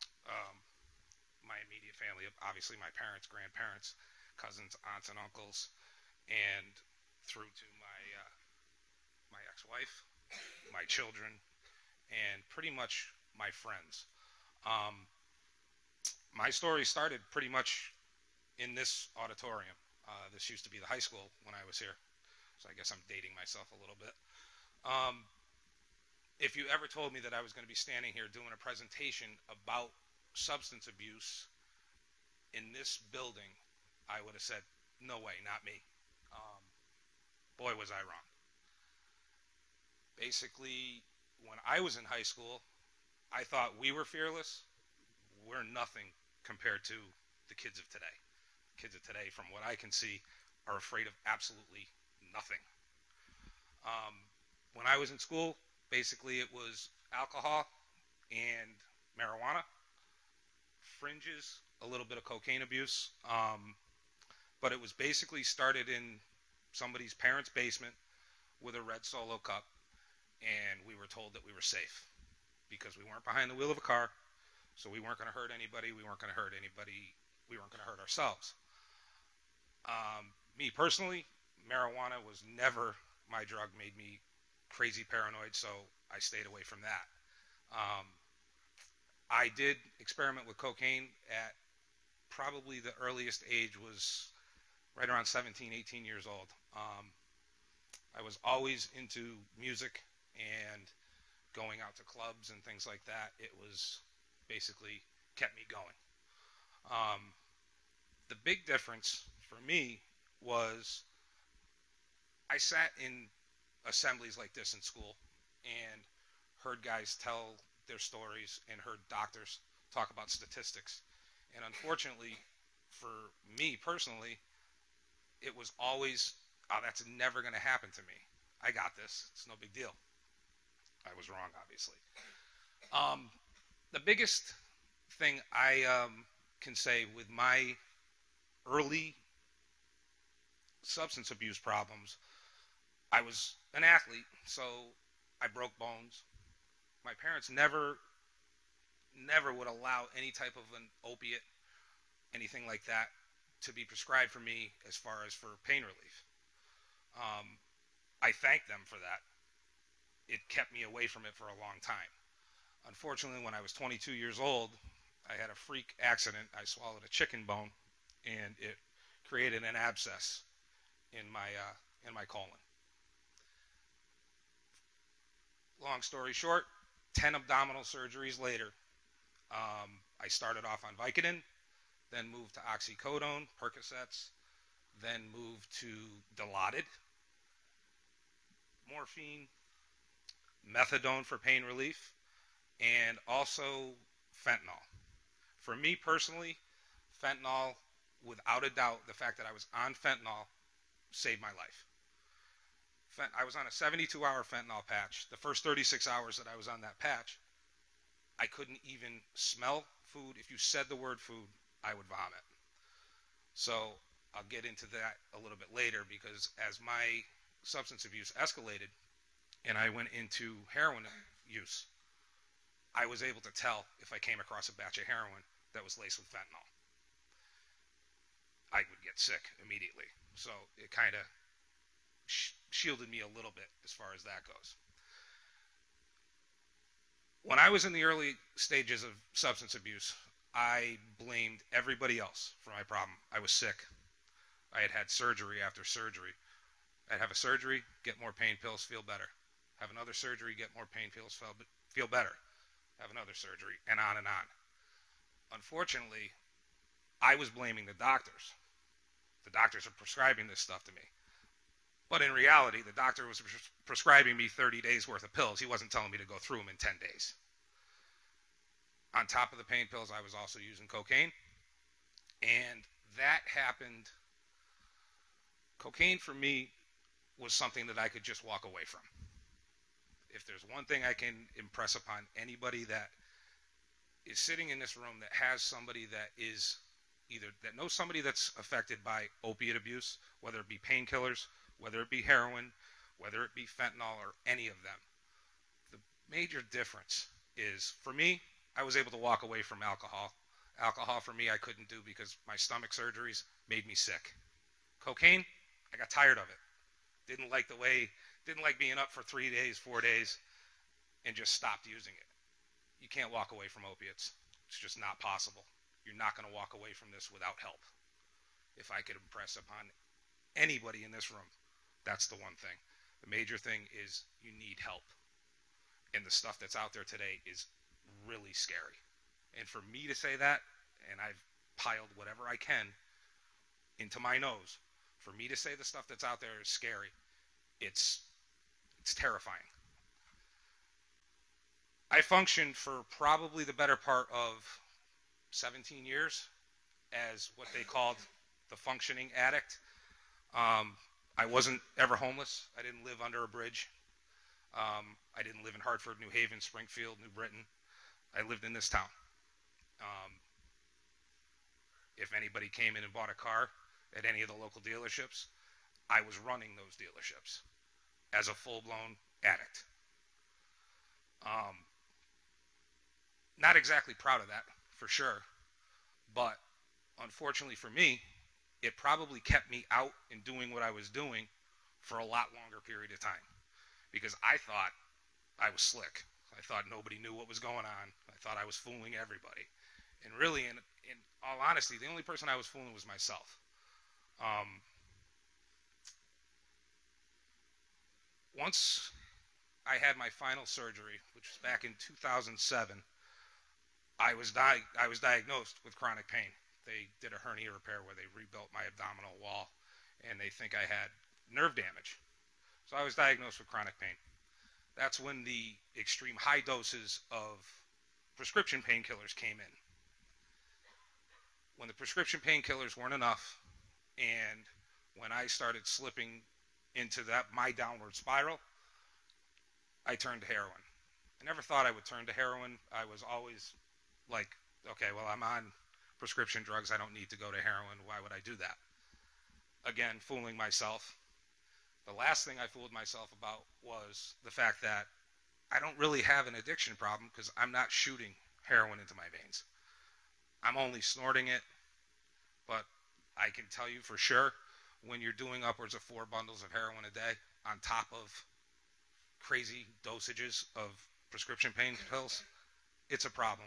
my immediate family, obviously my parents, grandparents, cousins, aunts, and uncles, and through to my ex-wife, my children, and pretty much my friends. My story started pretty much in this auditorium. This used to be the high school when I was here, so I guess I'm dating myself a little bit. If you ever told me that I was going to be standing here doing a presentation about substance abuse in this building, I would have said, no way, not me. Boy, was I wrong. Basically, when I was in high school, I thought we were fearless. We're nothing compared to the kids of today. Kids of today, from what I can see, are afraid of absolutely nothing. When I was in school, basically it was alcohol and marijuana, fringes, a little bit of cocaine abuse, but it was basically started in somebody's parents' basement with a red Solo cup, and we were told that we were safe because we weren't behind the wheel of a car, so we weren't going to hurt anybody, we weren't going to hurt anybody, we weren't going to hurt ourselves. Me personally, marijuana was never my drug, made me crazy paranoid, so I stayed away from that. I did experiment with cocaine at probably the earliest age was right around 17, 18 years old. I was always into music and going out to clubs and things like that. It was basically kept me going. The big difference for me was I sat in assemblies like this in school and heard guys tell their stories and heard doctors talk about statistics. And unfortunately, for me personally, it was always, oh, that's never going to happen to me. I got this. It's no big deal. I was wrong, obviously. The biggest thing I can say with my early substance abuse problems, I was an athlete, so I broke bones. My parents never would allow any type of an opiate, anything like that, to be prescribed for me as far as for pain relief. I thank them for that. It kept me away from it for a long time. Unfortunately, when I was 22 years old, I had a freak accident. I swallowed a chicken bone, and it created an abscess in my colon. Long story short, 10 abdominal surgeries later, I started off on Vicodin, then moved to oxycodone, Percocets, then moved to Dilaudid, morphine, methadone for pain relief, and also fentanyl. For me personally, fentanyl, without a doubt, the fact that I was on fentanyl saved my life. I was on a 72-hour fentanyl patch. The first 36 hours that I was on that patch, I couldn't even smell food. If you said the word food, I would vomit. So I'll get into that a little bit later, because as my substance abuse escalated and I went into heroin use, I was able to tell if I came across a batch of heroin that was laced with fentanyl. I would get sick immediately. So it kind of shielded me a little bit as far as that goes. When I was in the early stages of substance abuse, I blamed everybody else for my problem. I was sick. I had had surgery after surgery. I'd have a surgery, get more pain pills, feel better. Have another surgery, get more pain pills, feel better. Have another surgery, and on and on. Unfortunately, I was blaming the doctors. The doctors are prescribing this stuff to me. But in reality, the doctor was prescribing me 30 days worth of pills. He wasn't telling me to go through them in 10 days. On top of the pain pills, I was also using cocaine. And that happened. Cocaine for me was something that I could just walk away from. If there's one thing I can impress upon anybody that is sitting in this room that has somebody that is either that knows somebody that's affected by opiate abuse, whether it be painkillers, whether it be heroin, whether it be fentanyl or any of them, the major difference is, for me, I was able to walk away from alcohol. Alcohol for me I couldn't do because my stomach surgeries made me sick. Cocaine, I got tired of it. Didn't like being up for 3 days, 4 days, and just stopped using it. You can't walk away from opiates. It's just not possible. You're not going to walk away from this without help. If I could impress upon anybody in this room, that's the one thing. The major thing is you need help. And the stuff that's out there today is really scary. And for me to say that, and I've piled whatever I can into my nose, for me to say the stuff that's out there is scary, it's terrifying. I functioned for probably the better part of 17 years as what they called the functioning addict. I wasn't ever homeless. I didn't live under a bridge. I didn't live in Hartford, New Haven, Springfield, New Britain. I lived in this town. If anybody came in and bought a car at any of the local dealerships, I was running those dealerships as a full-blown addict. Not exactly proud of that, for sure. But unfortunately for me, it probably kept me out and doing what I was doing for a lot longer period of time, because I thought I was slick. I thought nobody knew what was going on. I thought I was fooling everybody. And really, in all honesty, the only person I was fooling was myself. Once I had my final surgery, which was back in 2007, I was diagnosed with chronic pain. They did a hernia repair where they rebuilt my abdominal wall, and they think I had nerve damage. So I was diagnosed with chronic pain. That's when the extreme high doses of prescription painkillers came in. When the prescription painkillers weren't enough, and when I started slipping into my downward spiral, I turned to heroin. I never thought I would turn to heroin. I was always like, okay, well, I'm on prescription drugs. I don't need to go to heroin. Why would I do that? Again, fooling myself. The last thing I fooled myself about was the fact that I don't really have an addiction problem because I'm not shooting heroin into my veins. I'm only snorting it, but I can tell you for sure, when you're doing upwards of 4 bundles of heroin a day on top of crazy dosages of prescription pain pills, it's a problem.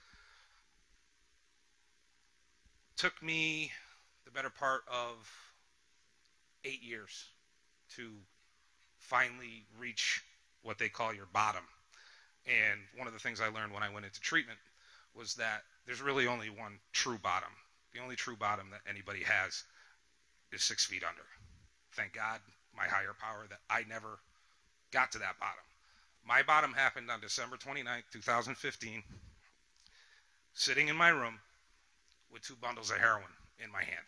Took me the better part of 8 years to finally reach what they call your bottom. And one of the things I learned when I went into treatment was that there's really only one true bottom. The only true bottom that anybody has is 6 feet under. Thank God, my higher power, that I never got to that bottom. My bottom happened on December 29th, 2015, sitting in my room with 2 bundles of heroin in my hand.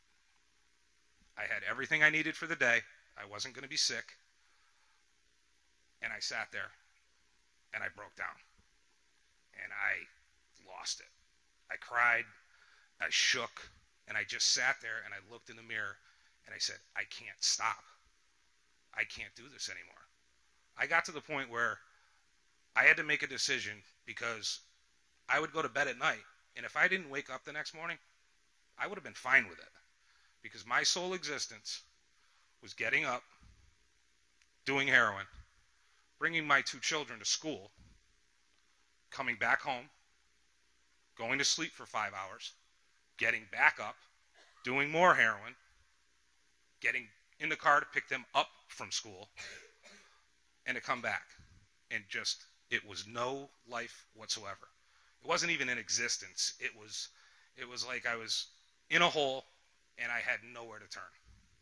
I had everything I needed for the day. I wasn't going to be sick. And I sat there and I broke down and I lost it. I cried, I shook, and I just sat there and I looked in the mirror and I said, I can't stop. I can't do this anymore. I got to the point where I had to make a decision, because I would go to bed at night, and if I didn't wake up the next morning, I would have been fine with it, because my sole existence was getting up, doing heroin, bringing my 2 children to school, coming back home, going to sleep for 5 hours, getting back up, doing more heroin, getting in the car to pick them up from school, and to come back. And just, it was no life whatsoever. It wasn't even in existence. It was like I was in a hole and I had nowhere to turn.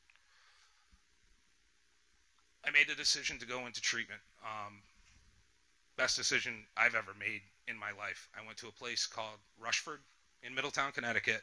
I made the decision to go into treatment. Best decision I've ever made in my life. I went to a place called Rushford in Middletown, Connecticut.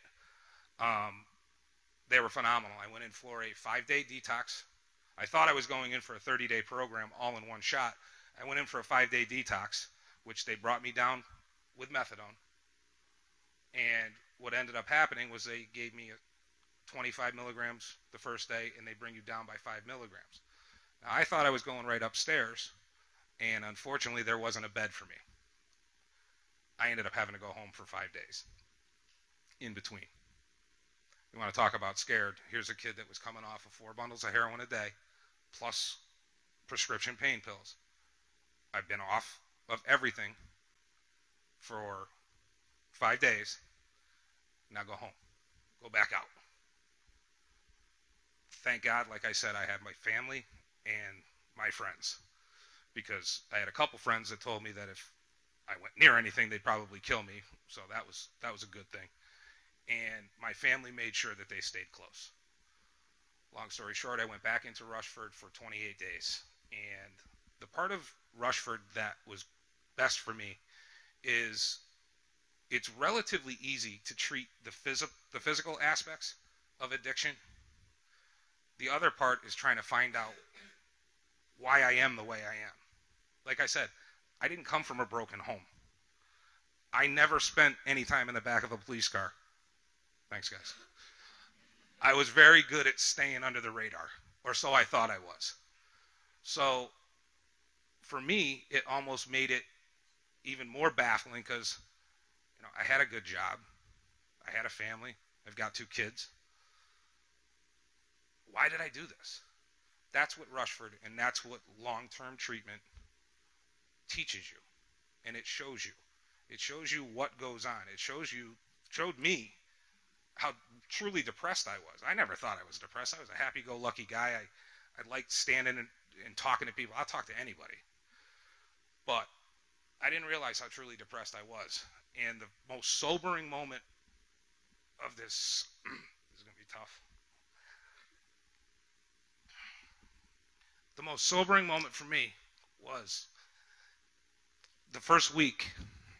They were phenomenal. I went in for a 5-day detox. I thought I was going in for a 30-day program all in one shot. I went in for a 5-day detox, which they brought me down with methadone. And what ended up happening was they gave me 25 milligrams the first day, and they bring you down by 5 milligrams. Now, I thought I was going right upstairs, and unfortunately, there wasn't a bed for me. I ended up having to go home for 5 days in between. You want to talk about scared? Here's a kid that was coming off of 4 bundles of heroin a day, plus prescription pain pills. I've been off of everything for 5 days. Now go home. Go back out. Thank God, like I said, I had my family and my friends, because I had a couple friends that told me that if I went near anything, they'd probably kill me. So that was a good thing. And my family made sure that they stayed close. Long story short, I went back into Rushford for 28 days. And the part of Rushford that was best for me is it's relatively easy to treat the physical aspects of addiction. The other part is trying to find out why I am the way I am. Like I said, I didn't come from a broken home. I never spent any time in the back of a police car. Thanks, guys. I was very good at staying under the radar, or so I thought I was. So for me, it almost made it even more baffling, because I had a good job. I had a family. I've got 2 kids. why did I do this? That's what Rushford and that's what long-term treatment teaches you, and it shows you. It shows you what goes on. It showed me how truly depressed I was. I never thought I was depressed. I was a happy-go-lucky guy. I liked standing and talking to people. I'll talk to anybody. But I didn't realize how truly depressed I was. And the most sobering moment of this, this is going to be tough. The most sobering moment for me was the first week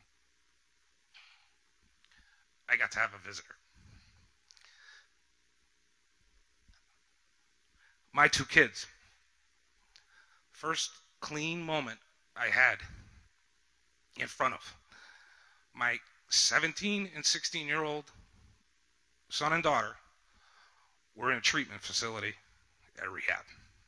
I got to have a visitor. My two kids. First clean moment I had in front of my 17 and 16-year-old son and daughter were in a treatment facility at rehab.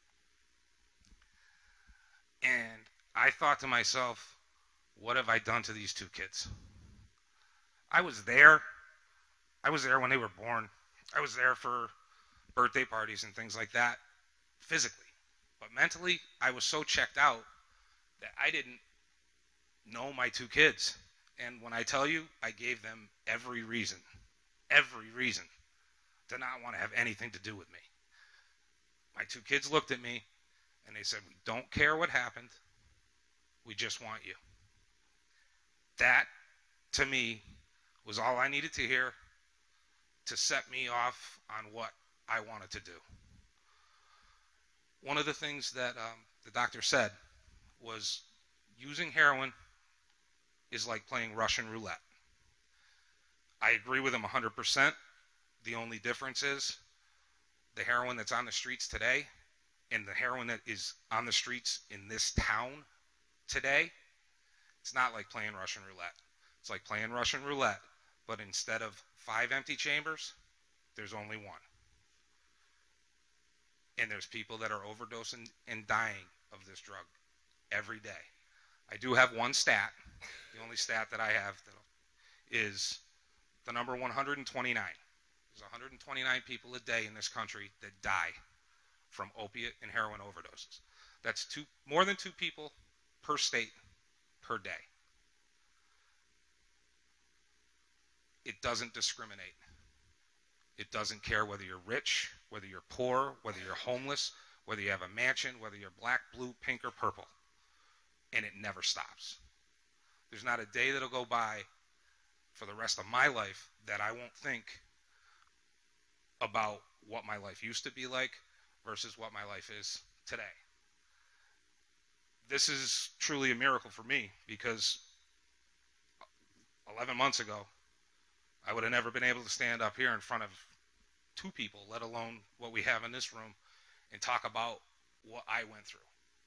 And I thought to myself, what have I done to these two kids? I was there. I was there when they were born. I was there for birthday parties and things like that, physically. But mentally, I was so checked out that I didn't know my two kids. And when I tell you, I gave them every reason to not want to have anything to do with me. My two kids looked at me and they said, we don't care what happened. We just want you. That, to me, was all I needed to hear to set me off on what I wanted to do. One of the things that the doctor said was using heroin is like playing Russian roulette. I agree with him 100%. The only difference is the heroin that's on the streets today and the heroin that is on the streets in this town today, it's not like playing Russian roulette. It's like playing Russian roulette, but instead of 5 empty chambers, there's only one. And there's people that are overdosing and dying of this drug every day. I do have one stat. The only stat that I have is the number 129. There's 129 people a day in this country that die from opiate and heroin overdoses. That's more than 2 people per state per day. It doesn't discriminate. It doesn't care whether you're rich, whether you're poor, whether you're homeless, whether you have a mansion, whether you're black, blue, pink, or purple. And it never stops. There's not a day that'll go by for the rest of my life that I won't think about what my life used to be like versus what my life is today. This is truly a miracle for me because 11 months ago, I would have never been able to stand up here in front of 2 people, let alone what we have in this room, and talk about what I went through.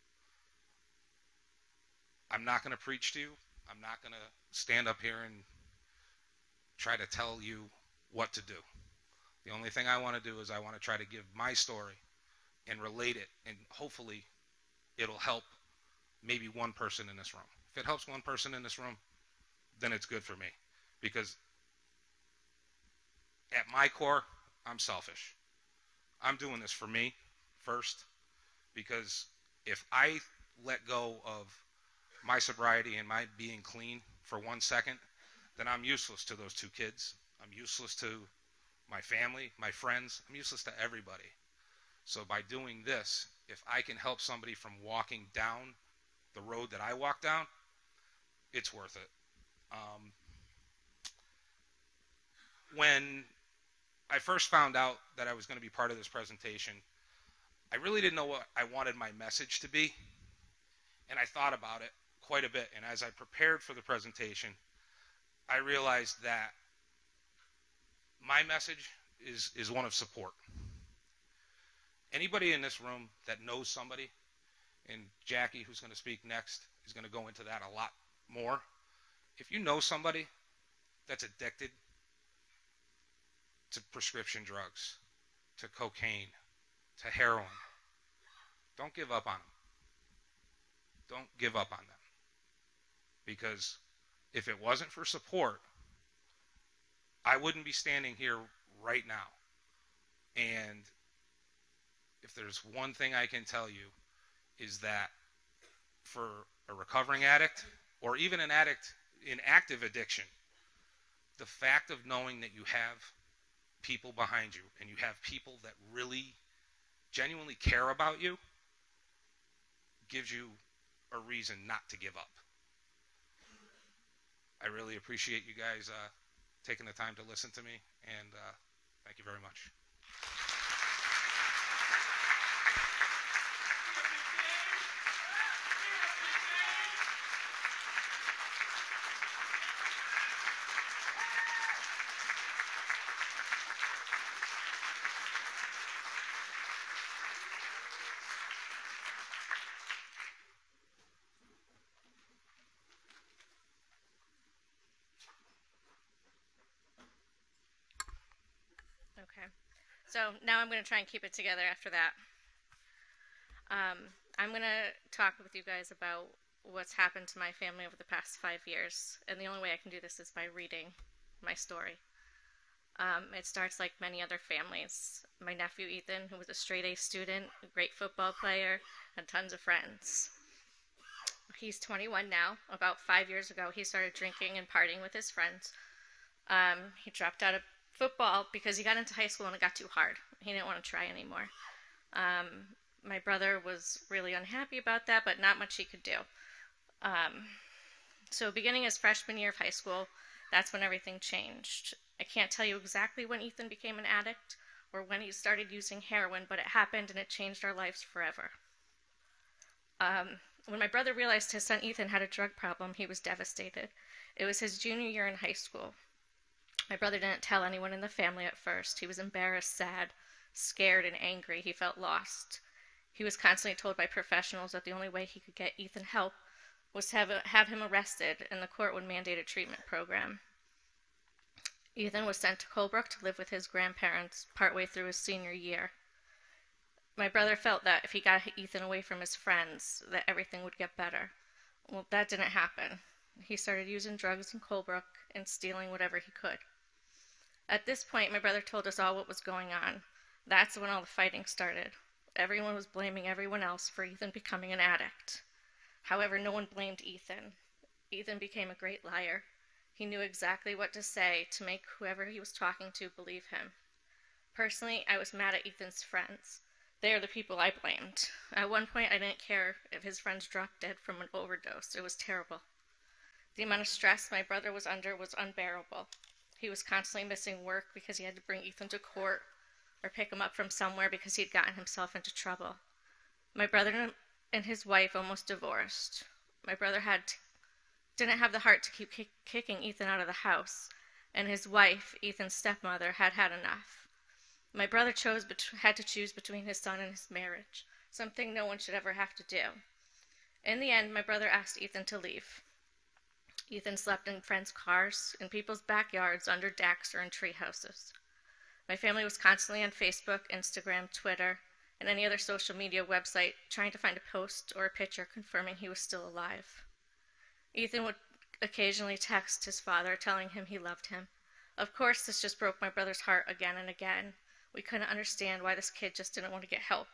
I'm not going to preach to you. I'm not going to stand up here and try to tell you what to do. The only thing I want to do is I want to try to give my story and relate it, and hopefully it'll help maybe one person in this room. If it helps one person in this room, then it's good for me. Because at my core, I'm selfish. I'm doing this for me first, because if I let go of my sobriety and my being clean for 1 second, then I'm useless to those 2 kids. I'm useless to my family, my friends. I'm useless to everybody. So by doing this, if I can help somebody from walking down the road that I walked down, it's worth it. When I first found out that I was going to be part of this presentation, I really didn't know what I wanted my message to be, and I thought about it quite a bit. And as I prepared for the presentation, I realized that my message is one of support. Anybody in this room that knows somebody, and Jackie, who's going to speak next, is going to go into that a lot more. If you know somebody that's addicted to prescription drugs, to cocaine, to heroin, don't give up on them. Don't give up on them. Because if it wasn't for support, I wouldn't be standing here right now. And if there's one thing I can tell you, is that for a recovering addict, or even an addict in active addiction, the fact of knowing that you have people behind you and you have people that really genuinely care about you gives you a reason not to give up. I really appreciate you guys taking the time to listen to me, and thank you very much. Okay, so now I'm going to try and keep it together after that. I'm going to talk with you guys about what's happened to my family over the past 5 years, and the only way I can do this is by reading my story. It starts like many other families. My nephew Ethan, who was a straight A student, a great football player, and tons of friends. He's 21 now. About 5 years ago, he started drinking and partying with his friends. He dropped out of football because he got into high school and it got too hard. He didn't want to try anymore. My brother was really unhappy about that, but not much he could do. So beginning his freshman year of high school, that's when everything changed. I can't tell you exactly when Ethan became an addict or when he started using heroin, but it happened and it changed our lives forever. When my brother realized his son Ethan had a drug problem, he was devastated. It was his junior year in high school. My brother didn't tell anyone in the family at first. He was embarrassed, sad, scared, and angry. He felt lost. He was constantly told by professionals that the only way he could get Ethan help was to have him arrested, and the court would mandate a treatment program. Ethan was sent to Colebrook to live with his grandparents partway through his senior year. My brother felt that if he got Ethan away from his friends, that everything would get better. Well, that didn't happen. He started using drugs in Colebrook and stealing whatever he could. At this point, my brother told us all what was going on. That's when all the fighting started. Everyone was blaming everyone else for Ethan becoming an addict. However, no one blamed Ethan. Ethan became a great liar. He knew exactly what to say to make whoever he was talking to believe him. Personally, I was mad at Ethan's friends. They are the people I blamed. At one point, I didn't care if his friends dropped dead from an overdose. It was terrible. The amount of stress my brother was under was unbearable. He was constantly missing work because he had to bring Ethan to court or pick him up from somewhere because he had gotten himself into trouble. My brother and his wife almost divorced. My brother didn't have the heart to keep kicking Ethan out of the house, and his wife, Ethan's stepmother, had had enough. My brother had to choose between his son and his marriage, something no one should ever have to do. In the end, my brother asked Ethan to leave. Ethan slept in friends' cars, in people's backyards, under decks, or in tree houses. My family was constantly on Facebook, Instagram, Twitter, and any other social media website trying to find a post or a picture confirming he was still alive. Ethan would occasionally text his father telling him he loved him. Of course, this just broke my brother's heart again and again. We couldn't understand why this kid just didn't want to get help.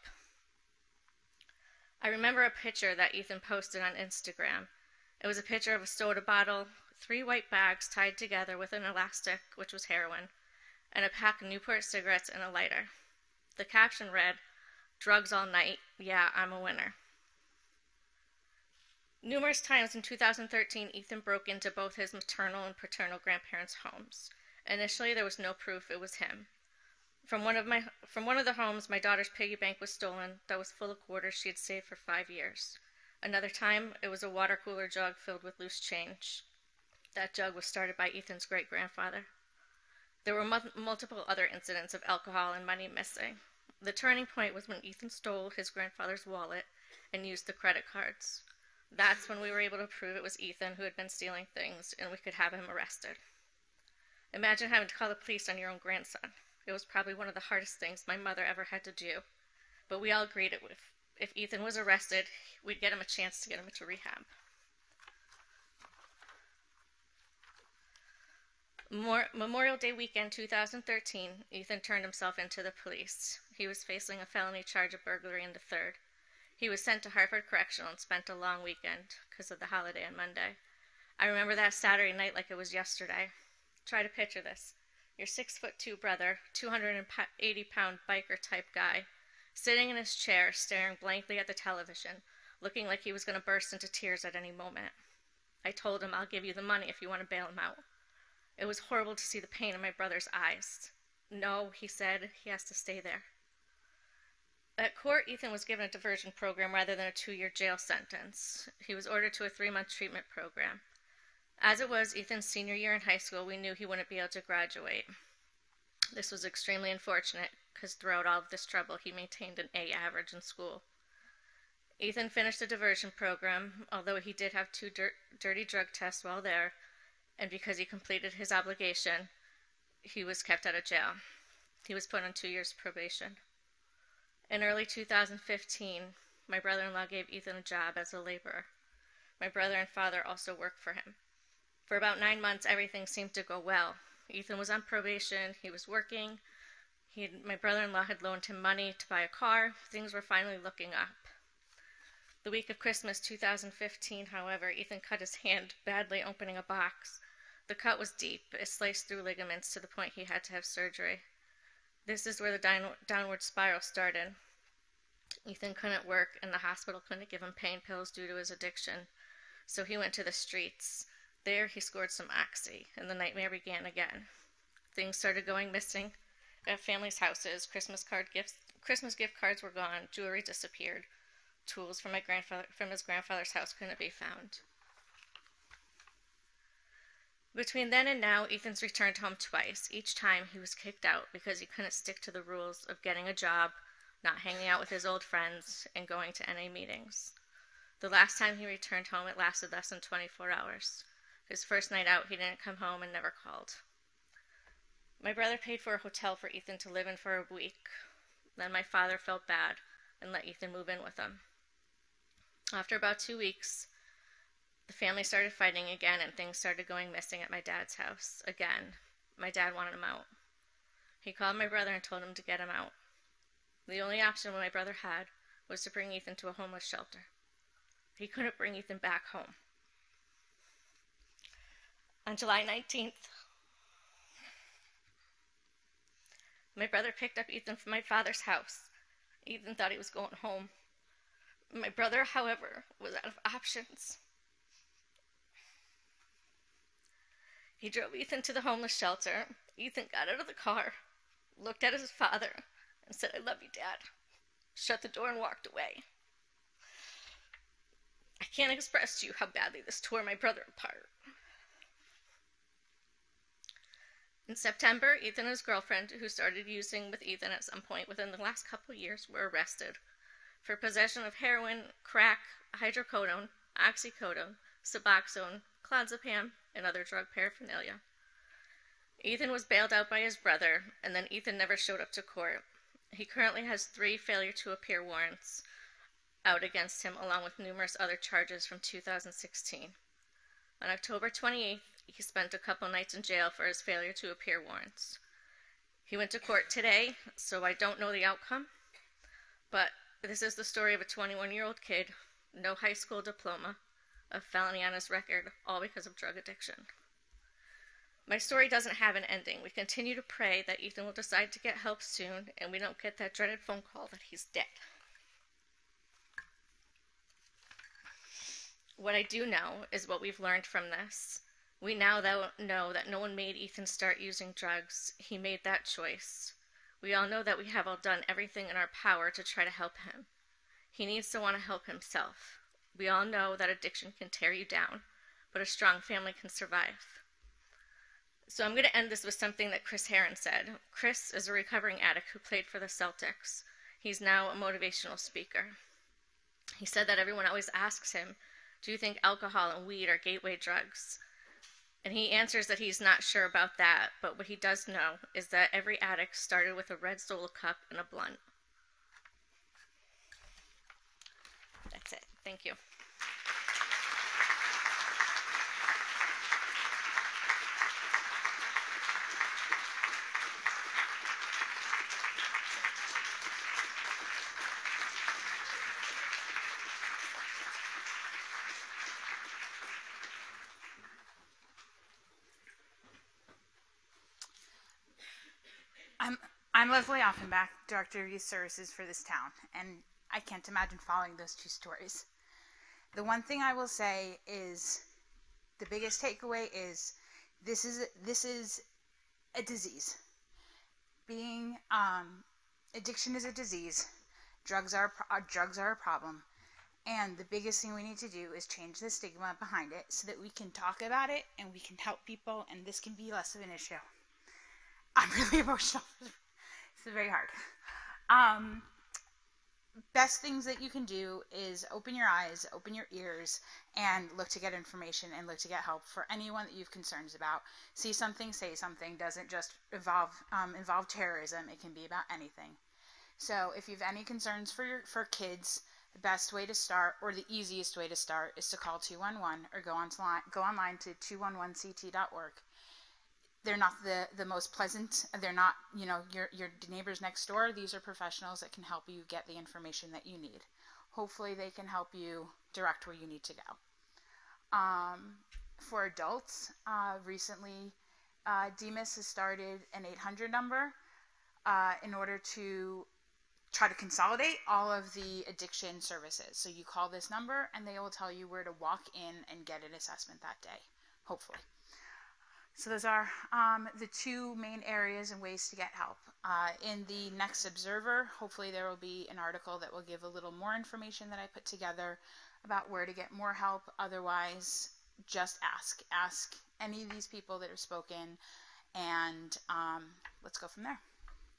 I remember a picture that Ethan posted on Instagram. It was a picture of a soda bottle, 3 white bags tied together with an elastic, which was heroin, and a pack of Newport cigarettes and a lighter. The caption read, "Drugs all night, yeah, I'm a winner." Numerous times in 2013, Ethan broke into both his maternal and paternal grandparents' homes. Initially, there was no proof it was him. From one of the homes, my daughter's piggy bank was stolen that was full of quarters she had saved for 5 years. Another time, it was a water cooler jug filled with loose change. That jug was started by Ethan's great-grandfather. There were multiple other incidents of alcohol and money missing. The turning point was when Ethan stole his grandfather's wallet and used the credit cards. That's when we were able to prove it was Ethan who had been stealing things, and we could have him arrested. Imagine having to call the police on your own grandson. It was probably one of the hardest things my mother ever had to do, but we all agreed if Ethan was arrested, we'd get him a chance to get him into rehab. Memorial Day weekend 2013, Ethan turned himself into the police. He was facing a felony charge of burglary in the third. He was sent to Hartford Correctional and spent a long weekend because of the holiday on Monday. I remember that Saturday night like it was yesterday. Try to picture this. Your 6'2" brother, 280-pound biker type guy, sitting in his chair, staring blankly at the television, looking like he was going to burst into tears at any moment. I told him, I'll give you the money if you want to bail him out. It was horrible to see the pain in my brother's eyes. No, he said, he has to stay there. At court, Ethan was given a diversion program rather than a 2-year jail sentence. He was ordered to a 3-month treatment program. As it was Ethan's senior year in high school, we knew he wouldn't be able to graduate. This was extremely unfortunate because throughout all of this trouble, he maintained an A average in school. Ethan finished the diversion program, although he did have 2 dirty drug tests while there, and because he completed his obligation, he was kept out of jail. He was put on 2 years probation. In early 2015, my brother-in-law gave Ethan a job as a laborer. My brother and father also worked for him. For about 9 months, everything seemed to go well. Ethan was on probation, he was working, my brother-in-law had loaned him money to buy a car. Things were finally looking up. The week of Christmas 2015, however, Ethan cut his hand badly opening a box. The cut was deep. It sliced through ligaments to the point he had to have surgery. This is where the downward spiral started. Ethan couldn't work, and the hospital couldn't give him pain pills due to his addiction. So he went to the streets. There he scored some oxy, and the nightmare began again. Things started going missing at families' houses. Christmas gift cards were gone. Jewelry disappeared. Tools from his grandfather's house couldn't be found. Between then and now, Ethan's returned home twice. Each time he was kicked out because he couldn't stick to the rules of getting a job, not hanging out with his old friends, and going to NA meetings. The last time he returned home, it lasted less than 24 hours. His first night out, he didn't come home and never called. My brother paid for a hotel for Ethan to live in for a week. Then my father felt bad and let Ethan move in with him. After about 2 weeks, the family started fighting again and things started going missing at my dad's house. Again, my dad wanted him out. He called my brother and told him to get him out. The only option my brother had was to bring Ethan to a homeless shelter. He couldn't bring Ethan back home. On July 19th, my brother picked up Ethan from my father's house. Ethan thought he was going home. My brother, however, was out of options. He drove Ethan to the homeless shelter. Ethan got out of the car, looked at his father, and said, "I love you, Dad." Shut the door and walked away. I can't express to you how badly this tore my brother apart. In September, Ethan and his girlfriend, who started using with Ethan at some point within the last couple of years, were arrested for possession of heroin, crack, hydrocodone, oxycodone, Suboxone, clonazepam, and other drug paraphernalia. Ethan was bailed out by his brother, and then Ethan never showed up to court. He currently has 3 failure to appear warrants out against him, along with numerous other charges from 2016. On October 28th, he spent a couple nights in jail for his failure to appear warrants. He went to court today, so I don't know the outcome, but this is the story of a 21-year-old kid, no high school diploma, a felony on his record, all because of drug addiction. My story doesn't have an ending. We continue to pray that Ethan will decide to get help soon and we don't get that dreaded phone call that he's dead. What I do know is what we've learned from this. We now know that no one made Ethan start using drugs. He made that choice. We all know that we have all done everything in our power to try to help him. He needs to want to help himself. We all know that addiction can tear you down, but a strong family can survive. So I'm going to end this with something that Chris Herron said. Chris is a recovering addict who played for the Celtics. He's now a motivational speaker. He said that everyone always asks him, "Do you think alcohol and weed are gateway drugs?" And he answers that he's not sure about that, but what he does know is that every addict started with a red Solo cup and a blunt. That's it. Thank you. I'm Leslie Offenbach, Director of Youth Services for this town, and I can't imagine following those two stories. The one thing I will say is the biggest takeaway is this is a disease. Being addiction is a disease. Drugs are a problem. And the biggest thing we need to do is change the stigma behind it so that we can talk about it and we can help people and this can be less of an issue. I'm really emotional. It's very hard. Best things that you can do is open your eyes, open your ears, and look to get information and look to get help for anyone that you have concerns about. See something, say something. Doesn't just involve terrorism. It can be about anything. So if you have any concerns for kids, the best way to start, or the easiest way to start, is to call 211 or go online to 211ct.org. They're not the most pleasant. They're not, your neighbors next door. These are professionals that can help you get the information that you need. Hopefully they can help you direct where you need to go. For adults, recently DMIS has started an 800 number in order to try to consolidate all of the addiction services. So you call this number and they will tell you where to walk in and get an assessment that day, hopefully. So those are the two main areas and ways to get help. In the next Observer, hopefully there will be an article that will give a little more information that I put together about where to get more help. Otherwise, just ask. Ask any of these people that have spoken, and let's go from there.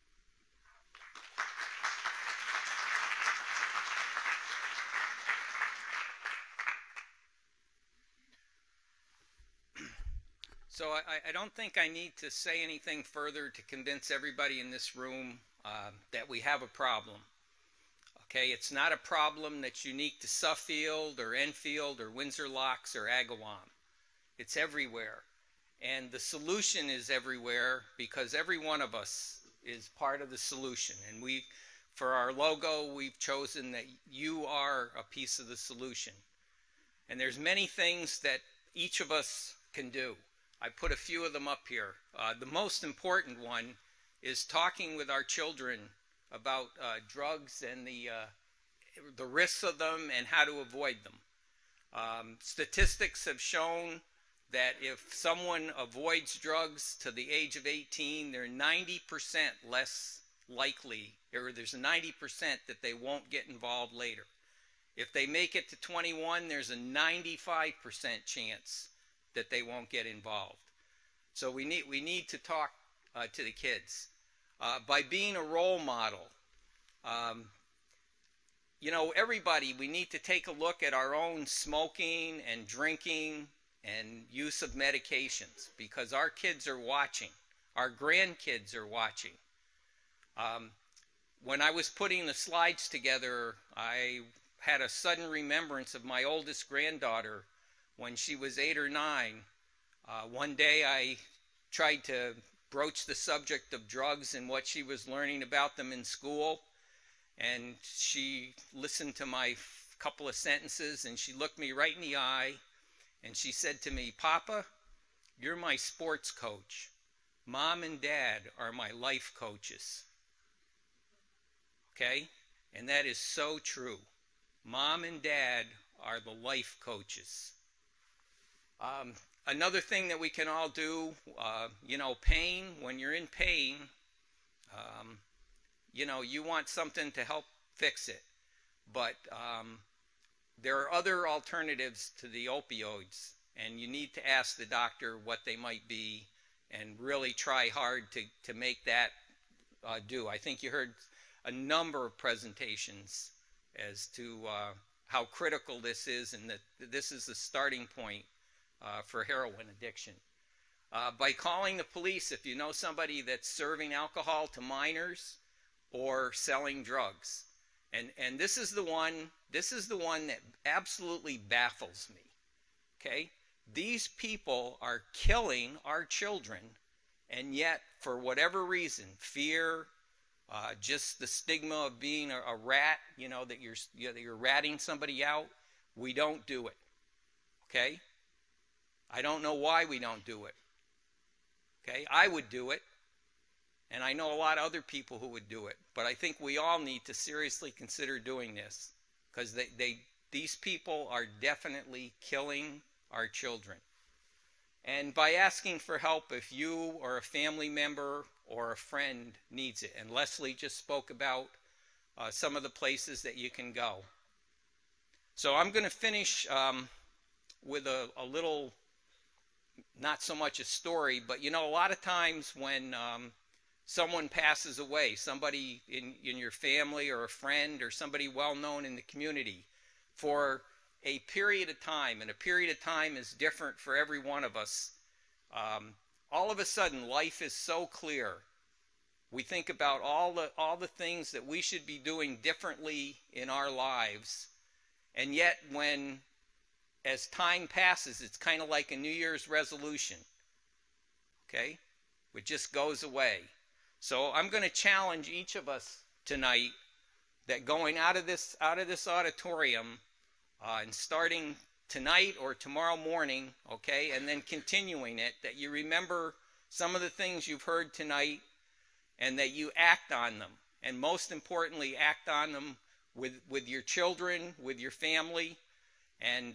So I don't think I need to say anything further to convince everybody in this room that we have a problem. Okay, it's not a problem that's unique to Suffield or Enfield or Windsor Locks or Agawam. It's everywhere. And the solution is everywhere because every one of us is part of the solution. And for our logo, we've chosen that you are a piece of the solution. And there's many things that each of us can do. I put a few of them up here. The most important one is talking with our children about drugs and the risks of them and how to avoid them. Statistics have shown that if someone avoids drugs to the age of 18, they're 90% less likely, or there's a 90% that they won't get involved later. If they make it to 21, there's a 95% chance that they won't get involved. So we need to talk to the kids by being a role model. Everybody, we need to take a look at our own smoking and drinking and use of medications because our kids are watching. Our grandkids are watching. When I was putting the slides together, I had a sudden remembrance of my oldest granddaughter when she was 8 or 9. One day I tried to broach the subject of drugs and what she was learning about them in school, and she listened to my couple of sentences and she looked me right in the eye and she said to me, "Papa, you're my sports coach. Mom and Dad are my life coaches." Okay? And that is so true. Mom and Dad are the life coaches. Another thing that we can all do, pain, when you're in pain, you want something to help fix it. But there are other alternatives to the opioids, and you need to ask the doctor what they might be and really try hard to make that do. I think you heard a number of presentations as to how critical this is and that this is the starting point for heroin addiction. By calling the police if you know somebody that's serving alcohol to minors or selling drugs. And this is the one that absolutely baffles me. Okay? These people are killing our children, and yet for whatever reason, fear, just the stigma of being a rat, that you're ratting somebody out, we don't do it. Okay? I don't know why we don't do it. Okay? I would do it. And I know a lot of other people who would do it, but I think we all need to seriously consider doing this, because these people are definitely killing our children. And by asking for help, if you or a family member or a friend needs it, and Leslie just spoke about some of the places that you can go. So I'm going to finish with a little, not so much a story, but you know, a lot of times when someone passes away, somebody in your family or a friend or somebody well known in the community, for a period of time, and a period of time is different for every one of us, all of a sudden life is so clear. We think about all the things that we should be doing differently in our lives, and yet as time passes, it's kind of like a New Year's resolution, okay? It just goes away. So I'm going to challenge each of us tonight that going out of this auditorium and starting tonight or tomorrow morning, okay, and then continuing it, that you remember some of the things you've heard tonight and that you act on them. And most importantly, act on them with your children, with your family, and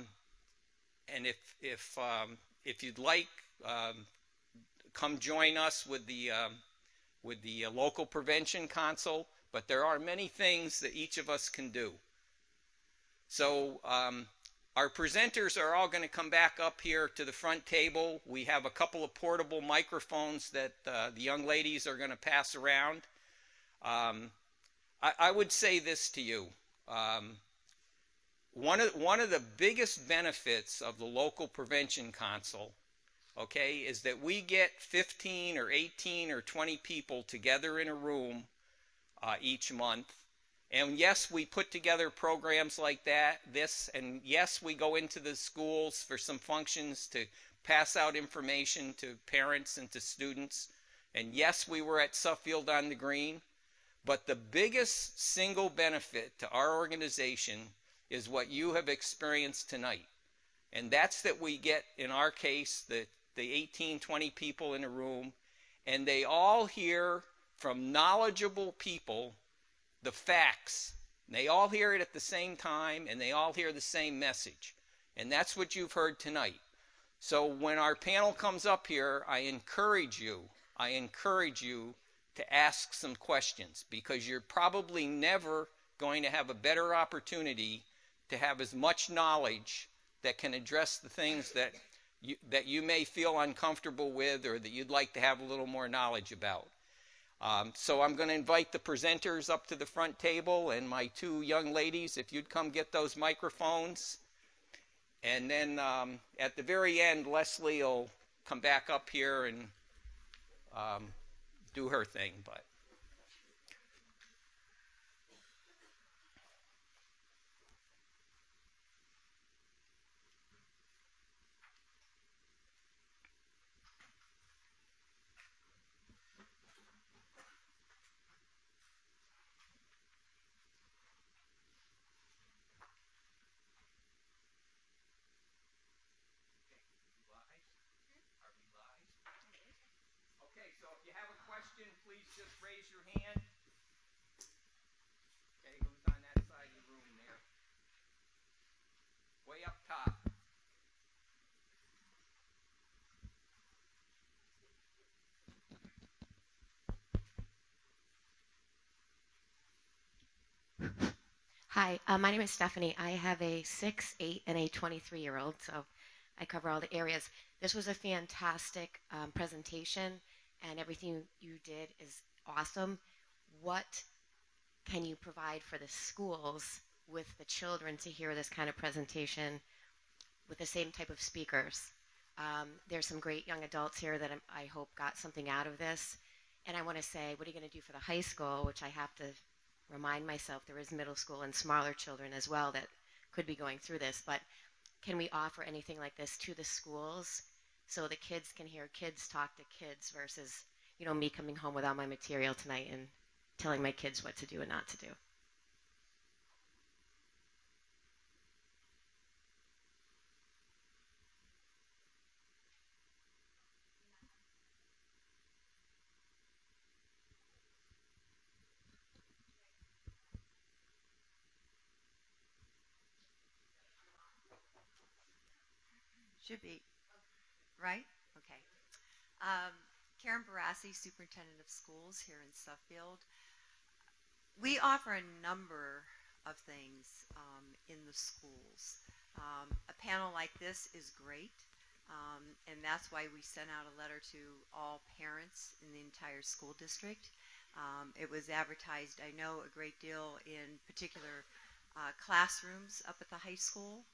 if you'd like, come join us with the local prevention console. But there are many things that each of us can do. So our presenters are all going to come back up here to the front table. We have a couple of portable microphones that the young ladies are going to pass around. I would say this to you. One of the biggest benefits of the local prevention console, okay, is that we get 15 or 18 or 20 people together in a room each month. And yes, we put together programs like this, and yes, we go into the schools for some functions to pass out information to parents and to students. And yes, we were at Suffield on the Green. But the biggest single benefit to our organization is what you have experienced tonight. And that's that we get, in our case, the 18, 20 people in a room, and they all hear from knowledgeable people the facts. They all hear it at the same time, and they all hear the same message. And that's what you've heard tonight. So when our panel comes up here, I encourage you to ask some questions, because you're probably never going to have a better opportunity to have as much knowledge that can address the things that you may feel uncomfortable with, or that you'd like to have a little more knowledge about. So I'm going to invite the presenters up to the front table, and my two young ladies, if you'd come get those microphones. And then at the very end, Leslie will come back up here and do her thing. But please just raise your hand. Okay, who's on that side of the room there? Way up top. Hi, my name is Stephanie. I have a 6, 8, and a 23-year-old, so I cover all the areas. This was a fantastic presentation, and everything you did is awesome. What can you provide for the schools with the children to hear this kind of presentation with the same type of speakers? There's some great young adults here that I hope got something out of this. And I want to say, what are you going to do for the high school, which I have to remind myself there is middle school and smaller children as well that could be going through this. But can we offer anything like this to the schools so the kids can hear kids talk to kids versus, you know, me coming home with all my material tonight and telling my kids what to do and not to do? Should be. Right? Okay. Um, Karen Barassi, Superintendent of Schools here in Suffield. We offer a number of things in the schools. A panel like this is great, and that's why we sent out a letter to all parents in the entire school district. It was advertised, I know, a great deal in particular classrooms up at the high school.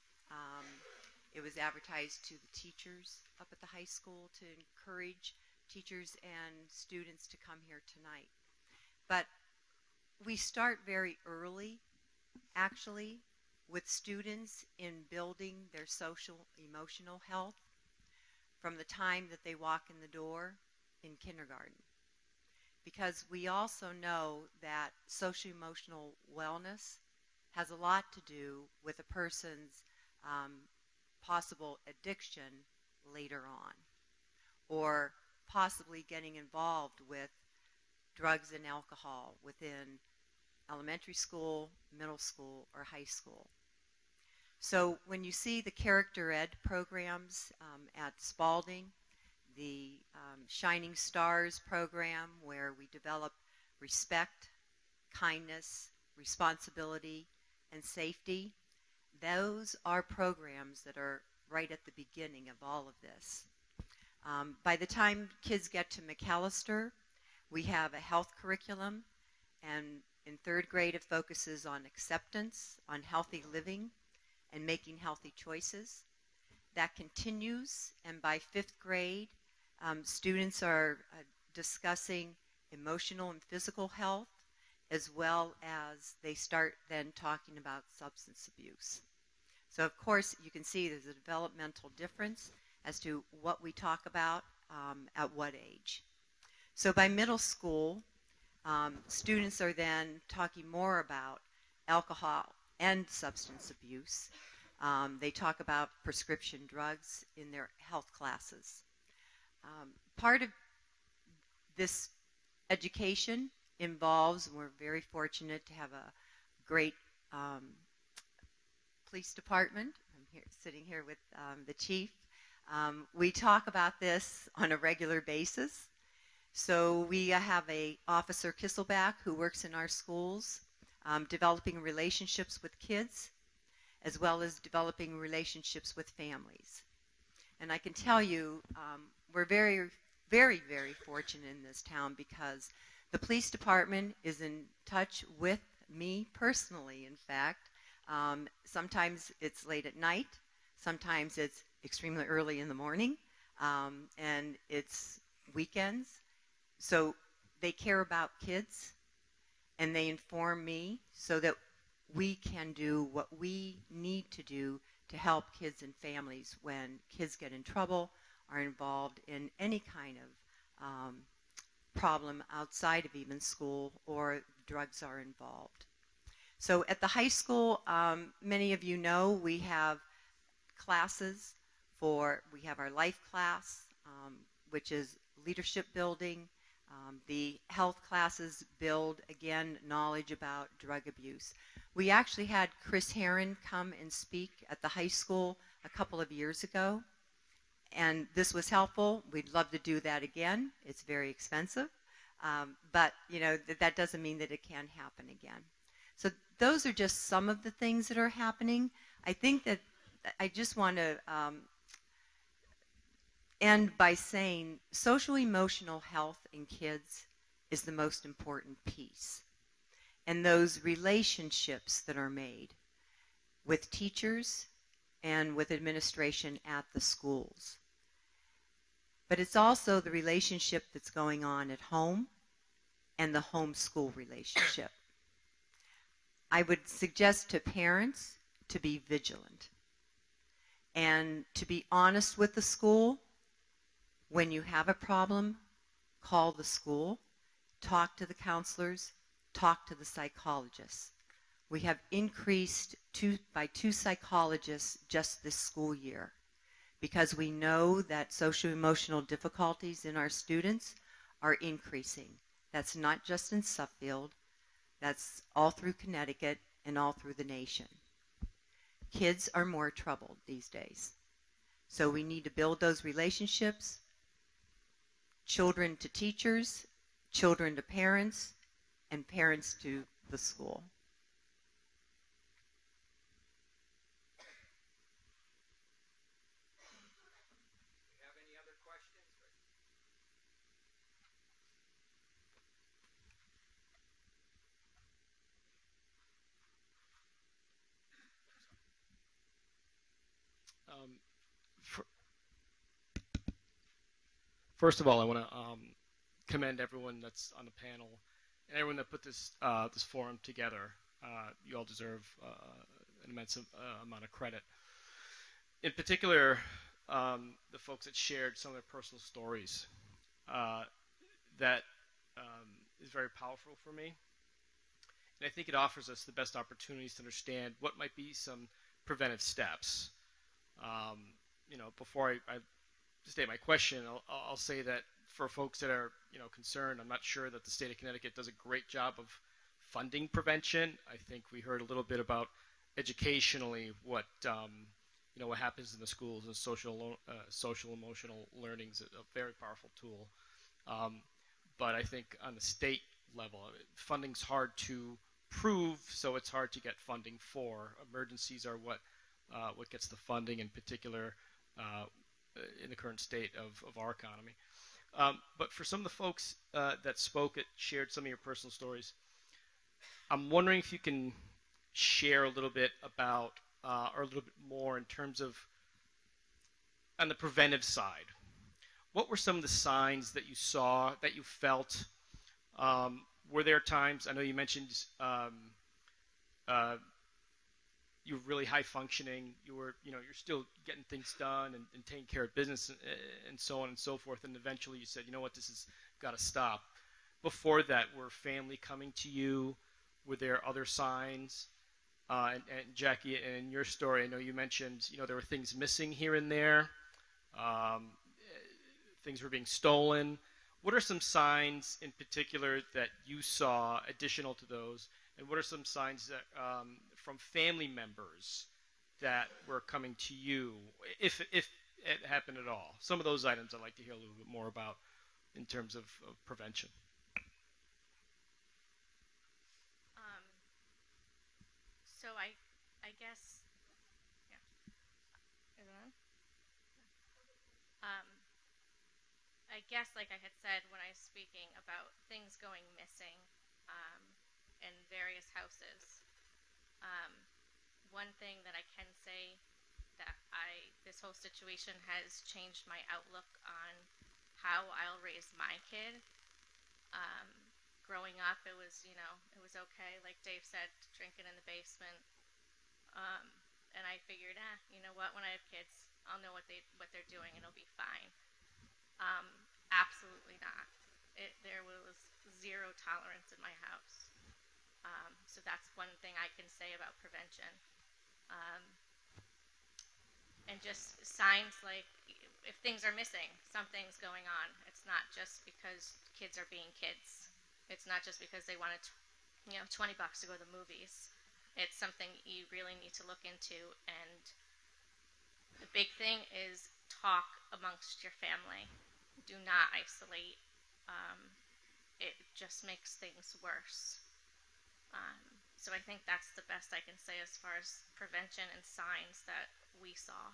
It was advertised to the teachers up at the high school to encourage teachers and students to come here tonight. But we start very early, actually, with students in building their social, emotional health from the time that they walk in the door in kindergarten. Because we also know that social emotional wellness has a lot to do with a person's possible addiction later on, or possibly getting involved with drugs and alcohol within elementary school, middle school, or high school. So when you see the Character Ed programs at Spalding, the Shining Stars program where we develop respect, kindness, responsibility, and safety, those are programs that are right at the beginning of all of this. By the time kids get to McAllister, we have a health curriculum, and in third grade it focuses on acceptance, on healthy living, and making healthy choices. That continues, and by fifth grade, students are discussing emotional and physical health, as well as they start then talking about substance abuse. So of course you can see there's a developmental difference as to what we talk about at what age. So by middle school, students are then talking more about alcohol and substance abuse. They talk about prescription drugs in their health classes. Part of this education involves, and we're very fortunate to have a great police department. I'm here, sitting here with the chief. We talk about this on a regular basis. So we have a Officer Kisselback who works in our schools, developing relationships with kids, as well as developing relationships with families. And I can tell you, we're very, very, very fortunate in this town because the police department is in touch with me personally, in fact. Sometimes it's late at night, sometimes it's extremely early in the morning, and it's weekends. So they care about kids, and they inform me so that we can do what we need to do to help kids and families when kids get in trouble, are involved in any kind of problem outside of even school, or drugs are involved. So at the high school, many of you know we have classes we have our life class, which is leadership building. The health classes build, again, knowledge about drug abuse. We actually had Chris Herron come and speak at the high school a couple of years ago, and this was helpful. We'd love to do that again. It's very expensive, but you know that doesn't mean that it can't happen again. So those are just some of the things that are happening. I think that I just want to end by saying social emotional health in kids is the most important piece. And those relationships that are made with teachers and with administration at the schools. But it's also the relationship that's going on at home and the home-school relationship. I would suggest to parents to be vigilant and to be honest with the school. When you have a problem, call the school, talk to the counselors, talk to the psychologists. We have increased by 2 psychologists just this school year because we know that social-emotional difficulties in our students are increasing. That's not just in Suffield, that's all through Connecticut and all through the nation. Kids are more troubled these days. So we need to build those relationships, children to teachers, children to parents, and parents to the school. Have any other questions? First of all, I want to commend everyone that's on the panel and everyone that put this this forum together. You all deserve an immense amount of credit. In particular, the folks that shared some of their personal stories. That is very powerful for me. And I think it offers us the best opportunities to understand what might be some preventive steps. Before I state my question, I'll say that for folks that are concerned, I'm not sure that the state of Connecticut does a great job of funding prevention. I think we heard a little bit about educationally what what happens in the schools, and social emotional learning is a very powerful tool. But I think on the state level, funding's hard to prove, so it's hard to get funding for. Emergencies are what gets the funding, in particular in the current state of our economy. But for some of the folks that spoke, shared some of your personal stories, I'm wondering if you can share a little bit about, or a little bit more in terms of, on the preventive side. What were some of the signs that you saw, that you felt? Were there times, I know you mentioned you were really high functioning, you're still getting things done and taking care of business and so on and so forth, and eventually you said, you know what, this has got to stop. Before that, were family coming to you? Were there other signs? And Jackie, in your story, I know you mentioned, there were things missing here and there. Things were being stolen. What are some signs in particular that you saw additional to those? And what are some signs that from family members that were coming to you, if it happened at all? Some of those items I'd like to hear a little bit more about in terms of prevention. So I guess, yeah. Is it on? I guess, like I had said when I was speaking about things going missing in various houses, one thing that I can say that this whole situation has changed my outlook on how I'll raise my kid. Growing up, it was okay, like Dave said, drinking in the basement. And I figured, you know what, when I have kids, I'll know what they're doing and it'll be fine. Absolutely not. There was zero tolerance in my house. So that's one thing I can say about prevention. And just signs like if things are missing, something's going on. It's not just because kids are being kids. It's not just because they wanted, $20 to go to the movies. It's something you really need to look into. And the big thing is talk amongst your family. Do not isolate. It just makes things worse. So I think that's the best I can say as far as prevention and signs that we saw.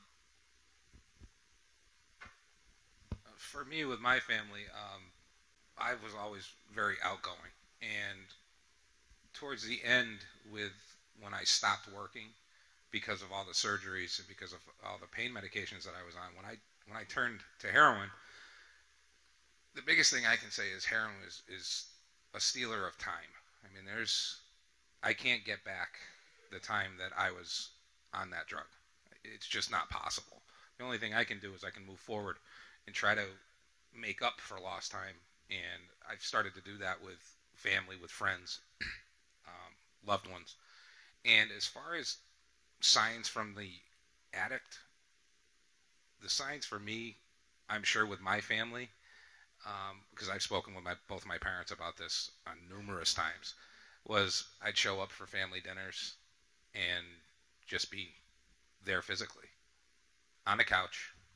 For me, with my family, I was always very outgoing, and towards the end, when I stopped working because of all the surgeries and because of all the pain medications that I was on, when I turned to heroin, the biggest thing I can say is heroin is a stealer of time. I mean, I can't get back the time that I was on that drug. It's just not possible. The only thing I can do is I can move forward and try to make up for lost time. And I've started to do that with family, with friends, loved ones. And as far as signs from the addict, the signs for me, I'm sure with my family, because I've spoken with both my parents about this on numerous times, was I'd show up for family dinners and just be there physically, on the couch,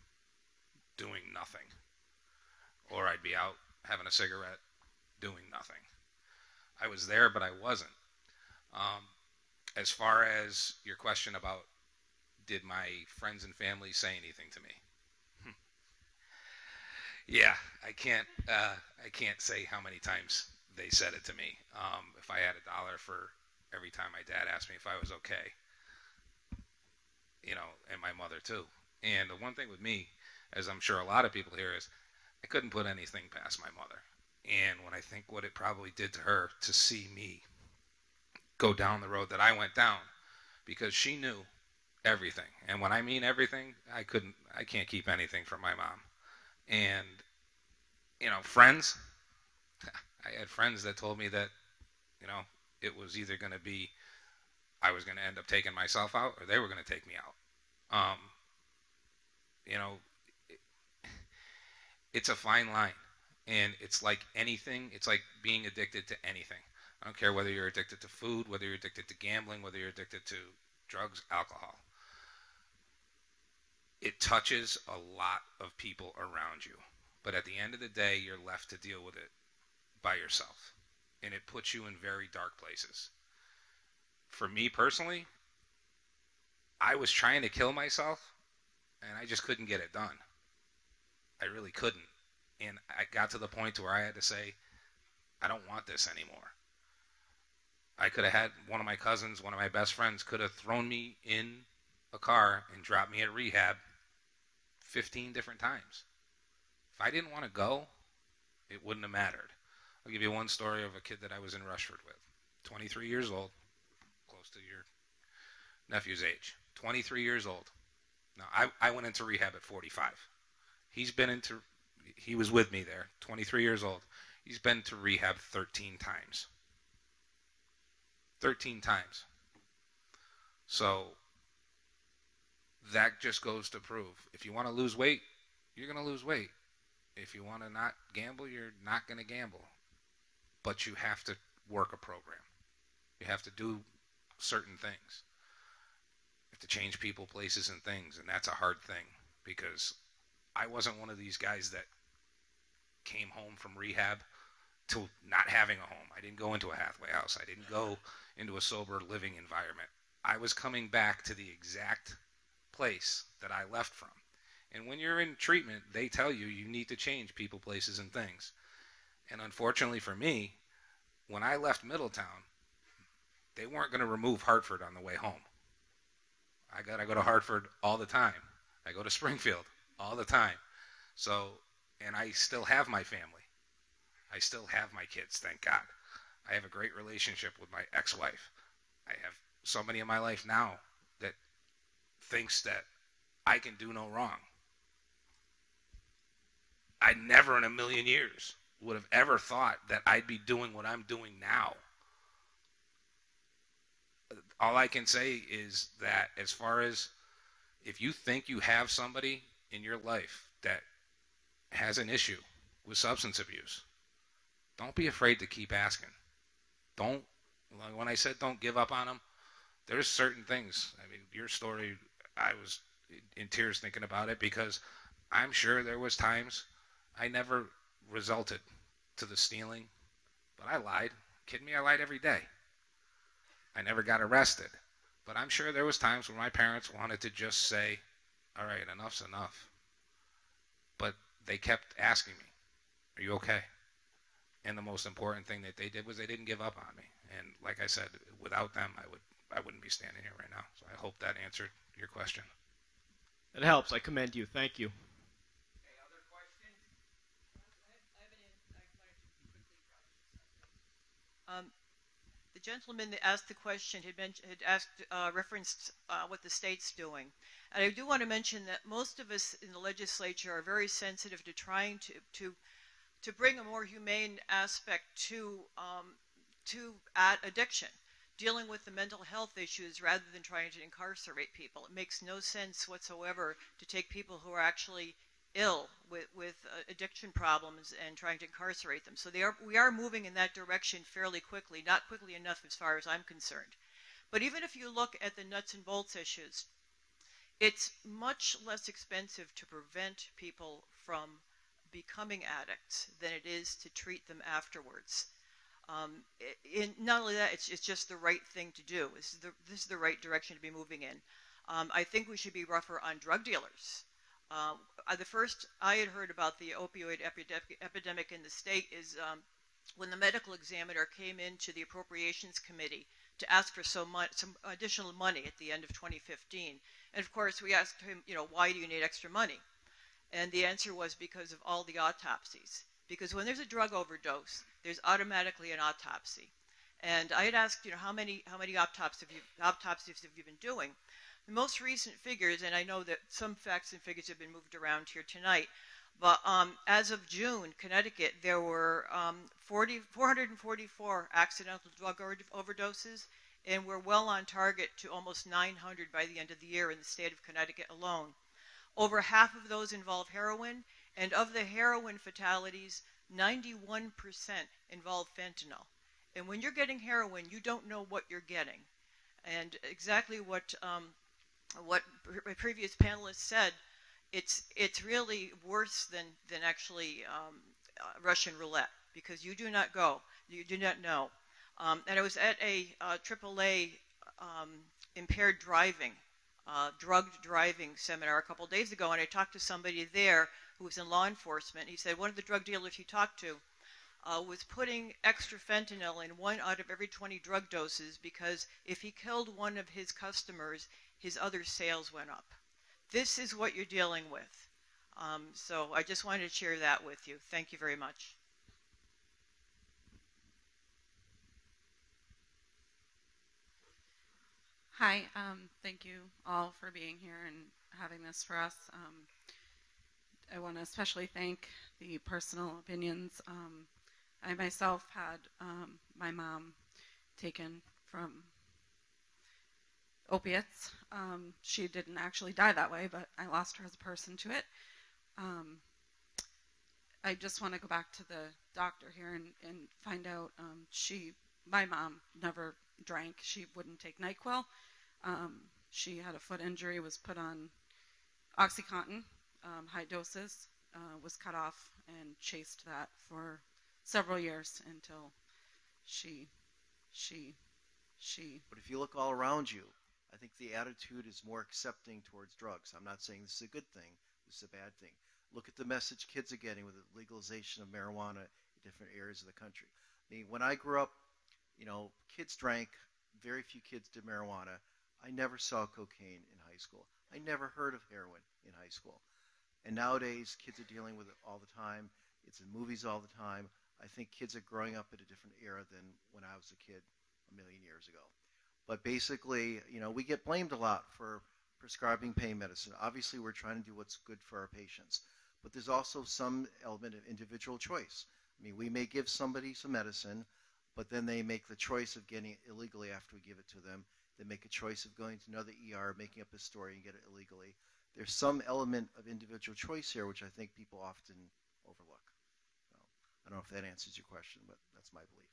doing nothing, or I'd be out having a cigarette doing nothing. I was there, but I wasn't. As far as your question about did my friends and family say anything to me? Yeah, I can't say how many times they said it to me. If I had $1 for every time my dad asked me if I was okay, and my mother too. And the one thing with me, as I'm sure a lot of people here, is I couldn't put anything past my mother. And when I think what it probably did to her to see me go down the road that I went down, because she knew everything. And when I mean everything, I can't keep anything from my mom. And, friends, I had friends that told me that, it was either going to be, I was going to end up taking myself out or they were going to take me out. It's a fine line. And it's like anything, it's like being addicted to anything. I don't care whether you're addicted to food, whether you're addicted to gambling, whether you're addicted to drugs, alcohol. It touches a lot of people around you. But at the end of the day, you're left to deal with it by yourself. And it puts you in very dark places. For me personally, I was trying to kill myself, and I just couldn't get it done. I really couldn't. And I got to the point where I had to say, I don't want this anymore. I could have had one of my cousins, one of my best friends, could have thrown me in a car and dropped me at rehab 15 different times. If I didn't want to go, it wouldn't have mattered. I'll give you one story of a kid that I was in Rushford with. 23 years old, close to your nephew's age. 23 years old. Now, I went into rehab at 45. He was with me there, 23 years old. He's been to rehab 13 times. 13 times. So that just goes to prove, if you want to lose weight, you're going to lose weight. If you want to not gamble, you're not going to gamble. But you have to work a program. You have to do certain things. You have to change people, places, and things, and that's a hard thing, because I wasn't one of these guys that came home from rehab to not having a home. I didn't go into a halfway house. I didn't go into a sober living environment. I was coming back to the exact place that I left from. And when you're in treatment, they tell you you need to change people, places, and things. And unfortunately for me, when I left Middletown, they weren't going to remove Hartford on the way home. I got to go to Hartford all the time. I go to Springfield all the time. So, and I still have my family. I still have my kids, thank God. I have a great relationship with my ex-wife. I have somebody in my life now that thinks that I can do no wrong. I never in a million years would have ever thought that I'd be doing what I'm doing now. All I can say is that as far as if you think you have somebody in your life that has an issue with substance abuse, don't be afraid to keep asking. When I said don't give up on them, there's certain things. I mean, your story, I was in tears thinking about it, because I'm sure there was times I never resulted to the stealing, but I lied. Kidding me? I lied every day. I never got arrested, but I'm sure there was times when my parents wanted to just say, all right, enough's enough. But they kept asking me, are you okay? And the most important thing that they did was they didn't give up on me. And like I said, without them, I wouldn't be standing here right now. So I hope that answered your question. That helps. I commend you. Thank you. The gentleman that asked the question had referenced what the state's doing. And I do want to mention that most of us in the legislature are very sensitive to trying to bring a more humane aspect to addiction, dealing with the mental health issues rather than trying to incarcerate people. It makes no sense whatsoever to take people who are actually ill with addiction problems and trying to incarcerate them. So we are moving in that direction fairly quickly, not quickly enough as far as I'm concerned. But even if you look at the nuts and bolts issues, It's much less expensive to prevent people from becoming addicts than it is to treat them afterwards. Not only that, it's just the right thing to do. This is the right direction to be moving in. I think we should be rougher on drug dealers. The first I had heard about the opioid epidemic in the state is when the medical examiner came into the appropriations committee to ask for some additional money at the end of 2015. And of course, we asked him, why do you need extra money? And the answer was because of all the autopsies. Because when there's a drug overdose, there's automatically an autopsy. And I had asked, how many autopsies have you been doing? The most recent figures, and I know that some facts and figures have been moved around here tonight, but as of June, Connecticut, there were 444 accidental drug overdoses, and we're well on target to almost 900 by the end of the year in the state of Connecticut alone. Over half of those involve heroin, and of the heroin fatalities, 91% involve fentanyl. And when you're getting heroin, you don't know what you're getting. And exactly what previous panelists said, it's really worse than actually Russian roulette, because you do not know. And I was at a AAA impaired driving, drugged driving seminar a couple days ago, and I talked to somebody there who was in law enforcement. He said one of the drug dealers he talked to was putting extra fentanyl in 1 out of every 20 drug doses, because if he killed one of his customers, his other sales went up. This is what you're dealing with. So I just wanted to share that with you. Thank you very much. Hi, thank you all for being here and having this for us. I want to especially thank the personal opinions. I myself had my mom taken from opiates. She didn't actually die that way, but I lost her as a person to it. I just want to go back to the doctor here and find out my mom never drank. She wouldn't take NyQuil. She had a foot injury, was put on OxyContin, high doses, was cut off and chased that for several years until she. But if you look all around you, I think the attitude is more accepting towards drugs. I'm not saying this is a good thing, this is a bad thing. Look at the message kids are getting with the legalization of marijuana in different areas of the country. I mean, when I grew up, kids drank, very few kids did marijuana. I never saw cocaine in high school. I never heard of heroin in high school. And nowadays, kids are dealing with it all the time. It's in movies all the time. I think kids are growing up in a different era than when I was a kid a million years ago. But basically, we get blamed a lot for prescribing pain medicine. Obviously, we're trying to do what's good for our patients. But there's also some element of individual choice. I mean, we may give somebody some medicine, but then they make the choice of getting it illegally after we give it to them. They make a choice of going to another ER, making up a story, and get it illegally. There's some element of individual choice here, which I think people often overlook. So, I don't know if that answers your question, but that's my belief.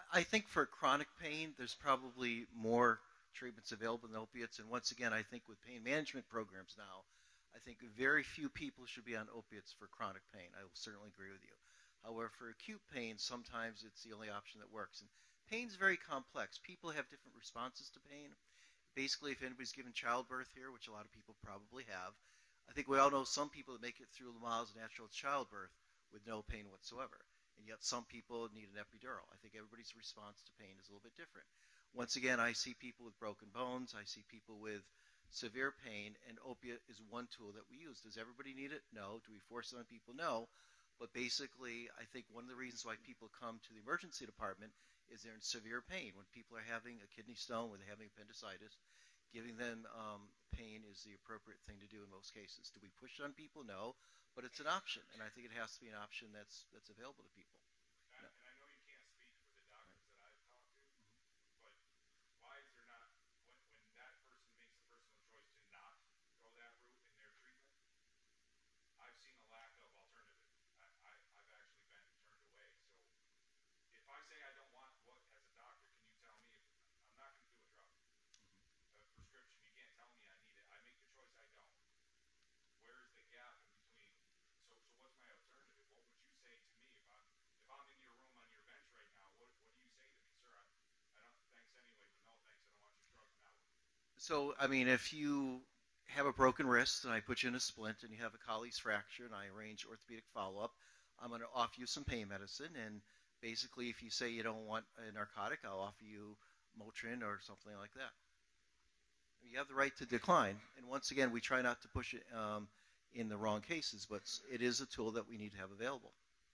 I think for chronic pain, there's probably more treatments available than opiates. And once again, I think with pain management programs now, I think very few people should be on opiates for chronic pain. I will certainly agree with you. However, for acute pain, sometimes it's the only option that works. And pain's very complex. People have different responses to pain. Basically, if anybody's given childbirth here, which a lot of people probably have, I think we all know some people that make it through Lamaze natural childbirth with no pain whatsoever. And yet some people need an epidural. I think everybody's response to pain is a little bit different. Once again, I see people with broken bones. I see people with severe pain, and opiate is one tool that we use. Does everybody need it? No. Do we force it on people? No. But basically, I think one of the reasons why people come to the emergency department is they're in severe pain. When people are having a kidney stone, when they're having appendicitis, giving them pain is the appropriate thing to do in most cases. Do we push it on people? No. But it's an option, and I think it has to be an option that's available to people. And I know you can't speak for the doctors that I've talked to, but why is there not, when that person makes the personal choice to not go that route in their treatment, I've seen a lack of alternative. I've actually been turned away. So if I say I don't want what, as a doctor, can you tell me if I'm not going to do a drug, a prescription? You can't tell me I need it. I make the choice I don't. Where is the gap in between? So what's my alternative? What would you say to me if I'm in your room on your bench right now? What do you say to me, sir? I don't. Thanks anyway, but no thanks. I don't want your drug now. So, I mean, if you have a broken wrist and I put you in a splint and you have a Colles fracture and I arrange orthopedic follow-up, I'm going to offer you some pain medicine. And basically, if you say you don't want a narcotic, I'll offer you Motrin or something like that. You have the right to decline. And once again, we try not to push it in the wrong cases, but it is a tool that we need to have available.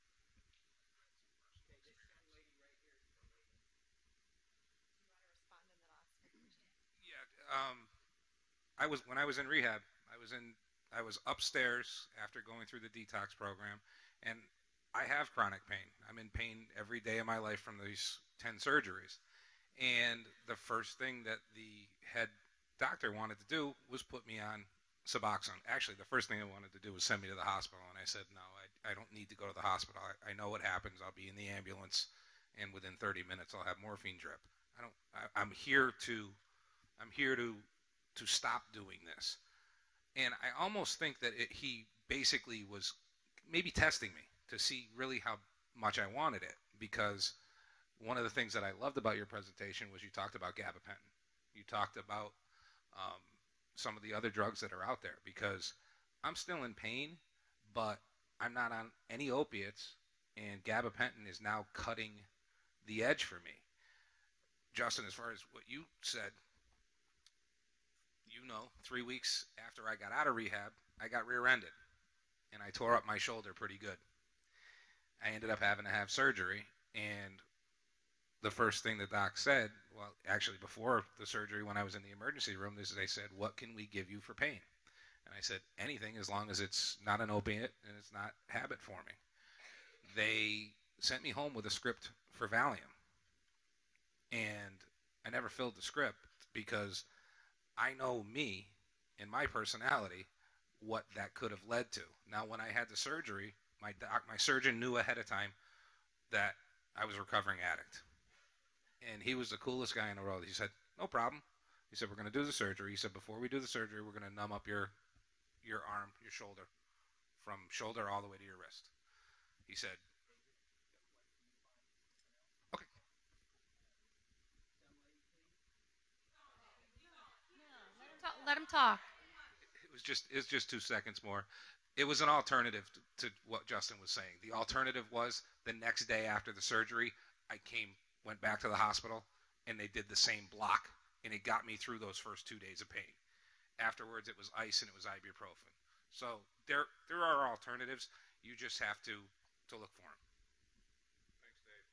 When I was in rehab, I was upstairs after going through the detox program, and I have chronic pain. I'm in pain every day of my life from these 10 surgeries. And the first thing that the head doctor wanted to do was put me on Suboxone. Actually, the first thing they wanted to do was send me to the hospital, and I said, no, I don't need to go to the hospital. I know what happens. I'll be in the ambulance, and within 30 minutes, I'll have morphine drip. I'm here to stop doing this. And I almost think that he basically was maybe testing me to see really how much I wanted it, because one of the things that I loved about your presentation was you talked about gabapentin. You talked about some of the other drugs that are out there, because I'm still in pain, but I'm not on any opiates, and gabapentin is now cutting the edge for me. Justin, as far as what you said, 3 weeks after I got out of rehab, I got rear-ended, and I tore up my shoulder pretty good. I ended up having to have surgery, and the first thing the doc said, well, actually before the surgery, when I was in the emergency room, they said, what can we give you for pain? And I said, anything, as long as it's not an opiate and it's not habit forming. They sent me home with a script for Valium, and I never filled the script because I know me and my personality, what that could have led to. Now, when I had the surgery, my surgeon knew ahead of time that I was a recovering addict. And he was the coolest guy in the world. He said, no problem. He said, we're going to do the surgery. He said, before we do the surgery, we're going to numb up your arm, your shoulder, from shoulder all the way to your wrist. He said, okay. Let him talk. It was just 2 seconds more. It was an alternative to what Justin was saying. The alternative was the next day after the surgery, I went back to the hospital, and they did the same block, and it got me through those first 2 days of pain. Afterwards, it was ice and it was ibuprofen. So there are alternatives. You just have to look for them. Thanks, Dave.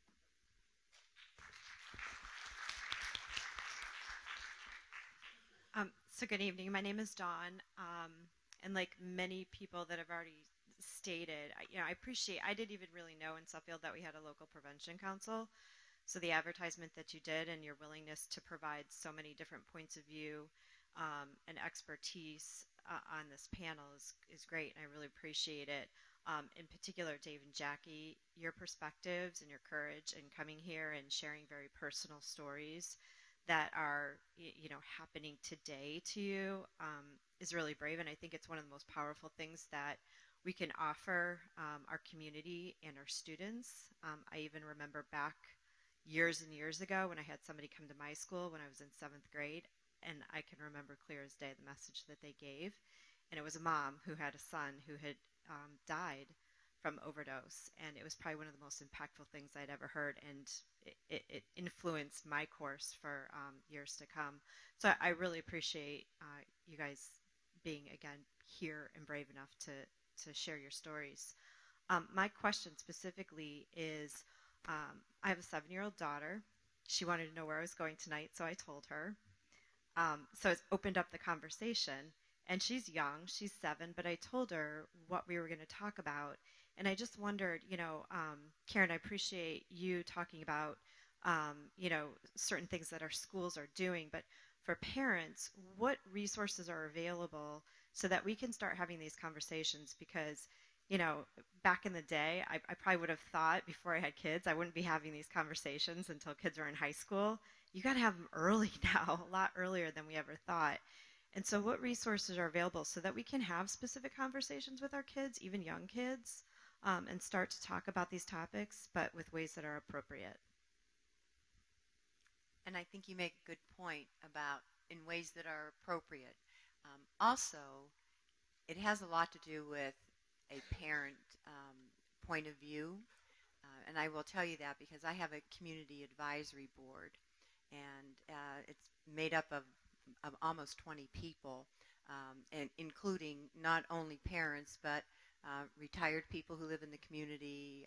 So good evening. My name is Dawn, and like many people that have already stated, I appreciate. I didn't even really know in Suffield that we had a local prevention council. So the advertisement that you did and your willingness to provide so many different points of view and expertise on this panel is great, and I really appreciate it. In particular, Dave and Jackie, your perspectives and your courage in coming here and sharing very personal stories that are, happening today to you is really brave, and I think it's one of the most powerful things that we can offer our community and our students. I even remember back years and years ago when I had somebody come to my school when I was in 7th grade, and I can remember clear as day the message that they gave, and it was a mom who had a son who had died from overdose, and it was probably one of the most impactful things I'd ever heard, and it influenced my course for years to come. So I really appreciate you guys being, again, here and brave enough to share your stories. My question specifically is, I have a 7-year-old daughter. She wanted to know where I was going tonight, so I told her. So it's opened up the conversation, and she's young, she's 7, but I told her what we were going to talk about. And I just wondered, Karen, I appreciate you talking about, certain things that our schools are doing, but for parents, what resources are available so that we can start having these conversations? Because, back in the day, I probably would have thought before I had kids, I wouldn't be having these conversations until kids are in high school. You got to have them early now, a lot earlier than we ever thought. And so what resources are available so that we can have specific conversations with our kids, even young kids, and start to talk about these topics, but with ways that are appropriate? And I think you make a good point about in ways that are appropriate. Also, it has a lot to do with a parent point of view. And I will tell you that because I have a community advisory board, and it's made up of almost 20 people, and including not only parents, but retired people who live in the community.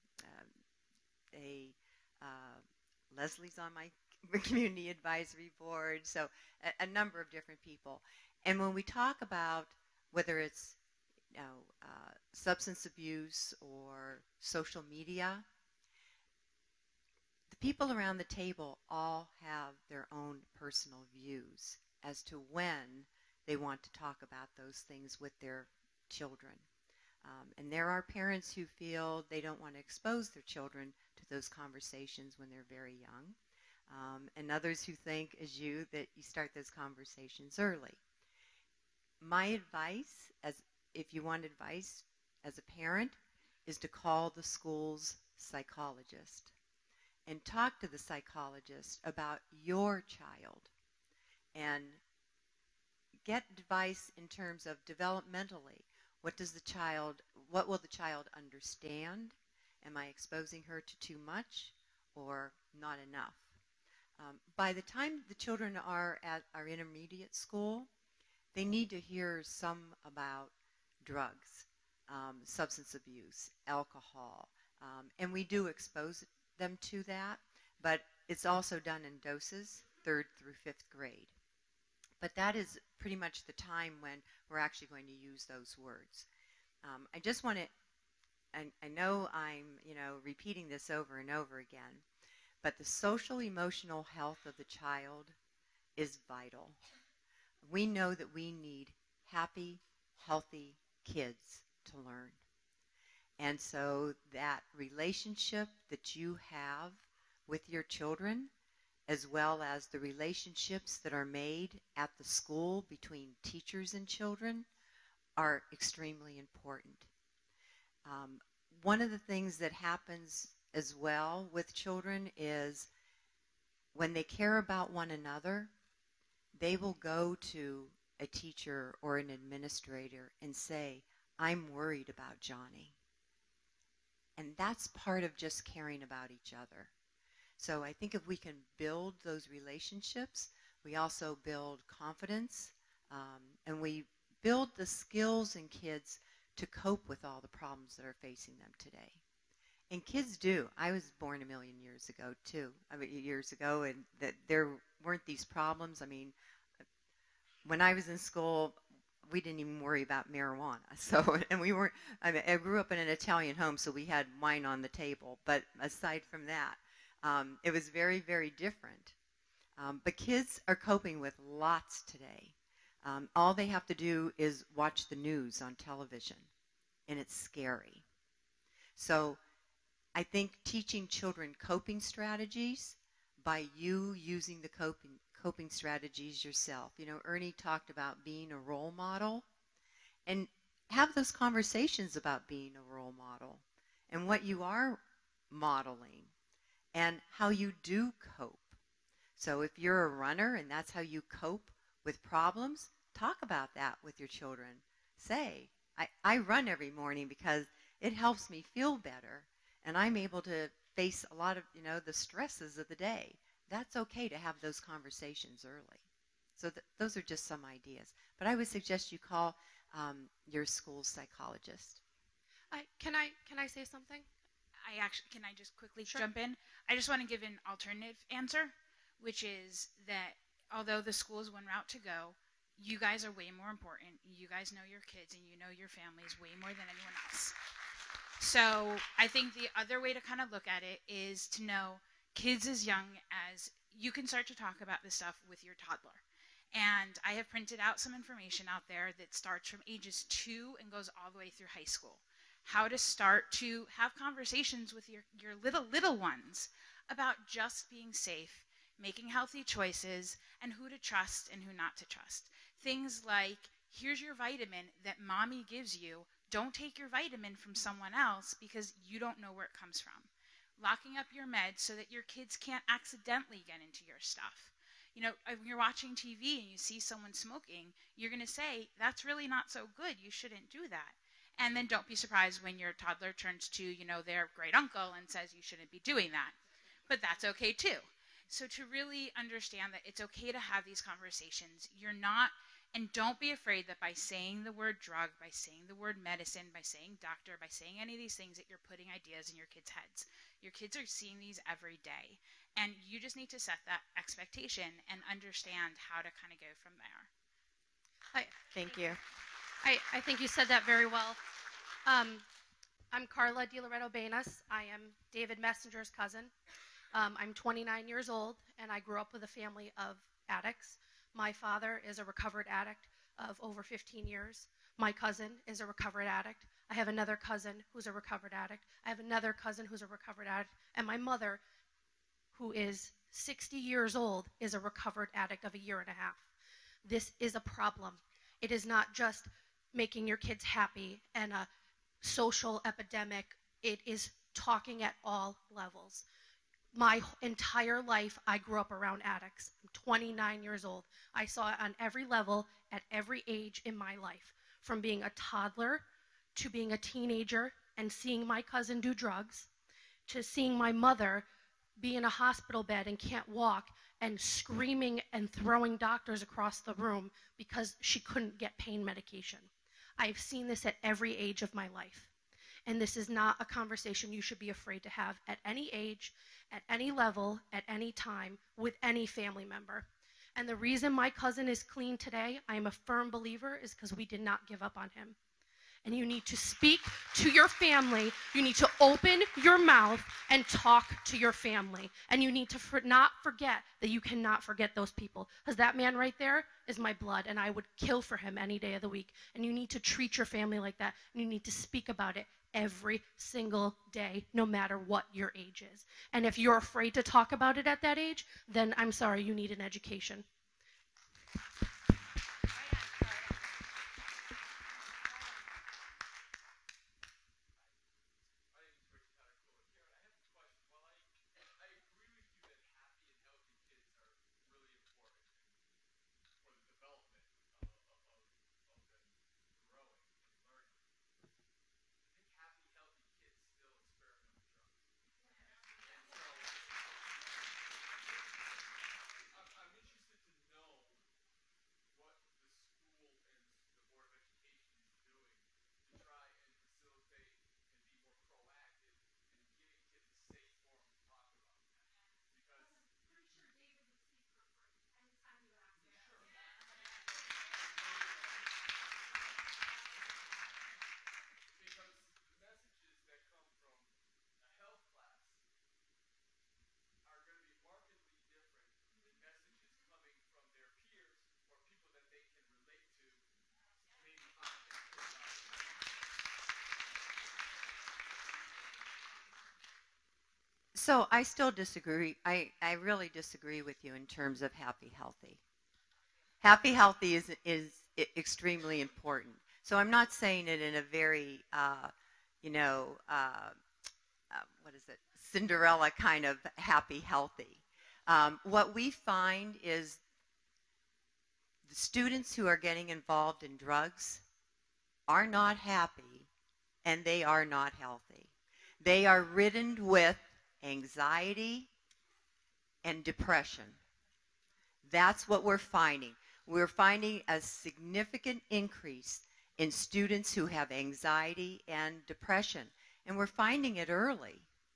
Leslie's on my community advisory board, so a number of different people. And when we talk about whether it's substance abuse or social media, the people around the table all have their own personal views as to when they want to talk about those things with their children. And there are parents who feel they don't want to expose their children to those conversations when they're very young. And others who think, as you, that you start those conversations early. My advice, if you want advice as a parent, is to call the school's psychologist and talk to the psychologist about your child and get advice in terms of developmentally. What will the child understand? Am I exposing her to too much or not enough? By the time the children are at our intermediate school, they need to hear some about drugs, substance abuse, alcohol, and we do expose them to that, but it's also done in doses, 3rd through 5th grade. But that is pretty much the time when we're actually going to use those words. I just want to, I know I'm, repeating this over and over again, but the social emotional health of the child is vital. We know that we need happy, healthy kids to learn. And so that relationship that you have with your children, as well as the relationships that are made at the school between teachers and children, are extremely important. One of the things that happens as well with children is when they care about one another, they will go to a teacher or an administrator and say, I'm worried about Johnny. And that's part of just caring about each other. So I think if we can build those relationships, we also build confidence, and we build the skills in kids to cope with all the problems that are facing them today. And kids do. I was born a million years ago, too. And that there weren't these problems. I mean, when I was in school, we didn't even worry about marijuana. So, and we weren't, I grew up in an Italian home, so we had wine on the table. But aside from that, it was very, very different. But kids are coping with lots today. All they have to do is watch the news on television, and it's scary. So I think teaching children coping strategies by you using the coping strategies yourself. You know, Ernie talked about being a role model, and have those conversations about being a role model and what you are modeling and how you do cope. So if you're a runner and that's how you cope with problems, talk about that with your children. Say, I run every morning because it helps me feel better, and I'm able to face a lot of, the stresses of the day. That's okay to have those conversations early. So those are just some ideas. But I would suggest you call your school psychologist. Can I say something? Can I just quickly jump in? I just want to give an alternative answer, which is that although the school is one route to go, you guys are way more important. You guys know your kids and you know your families way more than anyone else. So I think the other way to kind of look at it is to know kids as young as you can start to talk about this stuff with your toddler. And I have printed out some information out there that starts from ages 2 and goes all the way through high school. How to start to have conversations with your little ones about just being safe, making healthy choices, and who to trust and who not to trust. Things like, here's your vitamin that mommy gives you. Don't take your vitamin from someone else because you don't know where it comes from. Locking up your meds so that your kids can't accidentally get into your stuff. When you're watching TV and you see someone smoking, you're going to say, that's really not so good. You shouldn't do that. And then don't be surprised when your toddler turns to, their great uncle and says you shouldn't be doing that. But that's okay too. So to really understand that it's okay to have these conversations, and don't be afraid that by saying the word drug, by saying the word medicine, by saying doctor, by saying any of these things that you're putting ideas in your kids' heads. Your kids are seeing these every day. And you just need to set that expectation and understand how to kind of go from there. Thank you. I think you said that very well. I'm Carla DiLoretto-Banas. I am David Messenger's cousin. I'm 29 years old, and I grew up with a family of addicts. My father is a recovered addict of over 15 years. My cousin is a recovered addict. I have another cousin who's a recovered addict. I have another cousin who's a recovered addict. And my mother, who is 60 years old, is a recovered addict of a year and a half. This is a problem. It is not just making your kids happy and a social epidemic. It is talking at all levels. My entire life, I grew up around addicts. I'm 29 years old. I saw it on every level, at every age in my life, from being a toddler to being a teenager and seeing my cousin do drugs, to seeing my mother be in a hospital bed and can't walk and screaming and throwing doctors across the room because she couldn't get pain medication. I've seen this at every age of my life. And this is not a conversation you should be afraid to have at any age, at any level, at any time, with any family member. And the reason my cousin is clean today, I am a firm believer, is because we did not give up on him. And you need to speak to your family. You need to open your mouth and talk to your family. And you need to not forget that you cannot forget those people. Because that man right there is my blood, and I would kill for him any day of the week. And you need to treat your family like that. And you need to speak about it every single day, no matter what your age is. And if you're afraid to talk about it at that age, then I'm sorry, you need an education. So I still disagree. I really disagree with you in terms of happy, healthy. Happy, healthy extremely important. So I'm not saying it in a very, what is it, Cinderella kind of happy, healthy. What we find is the students who are getting involved in drugs are not happy and they are not healthy. They are ridden with anxiety and depression. That's what we're finding. We're finding a significant increase in students who have anxiety and depression, and we're finding it early.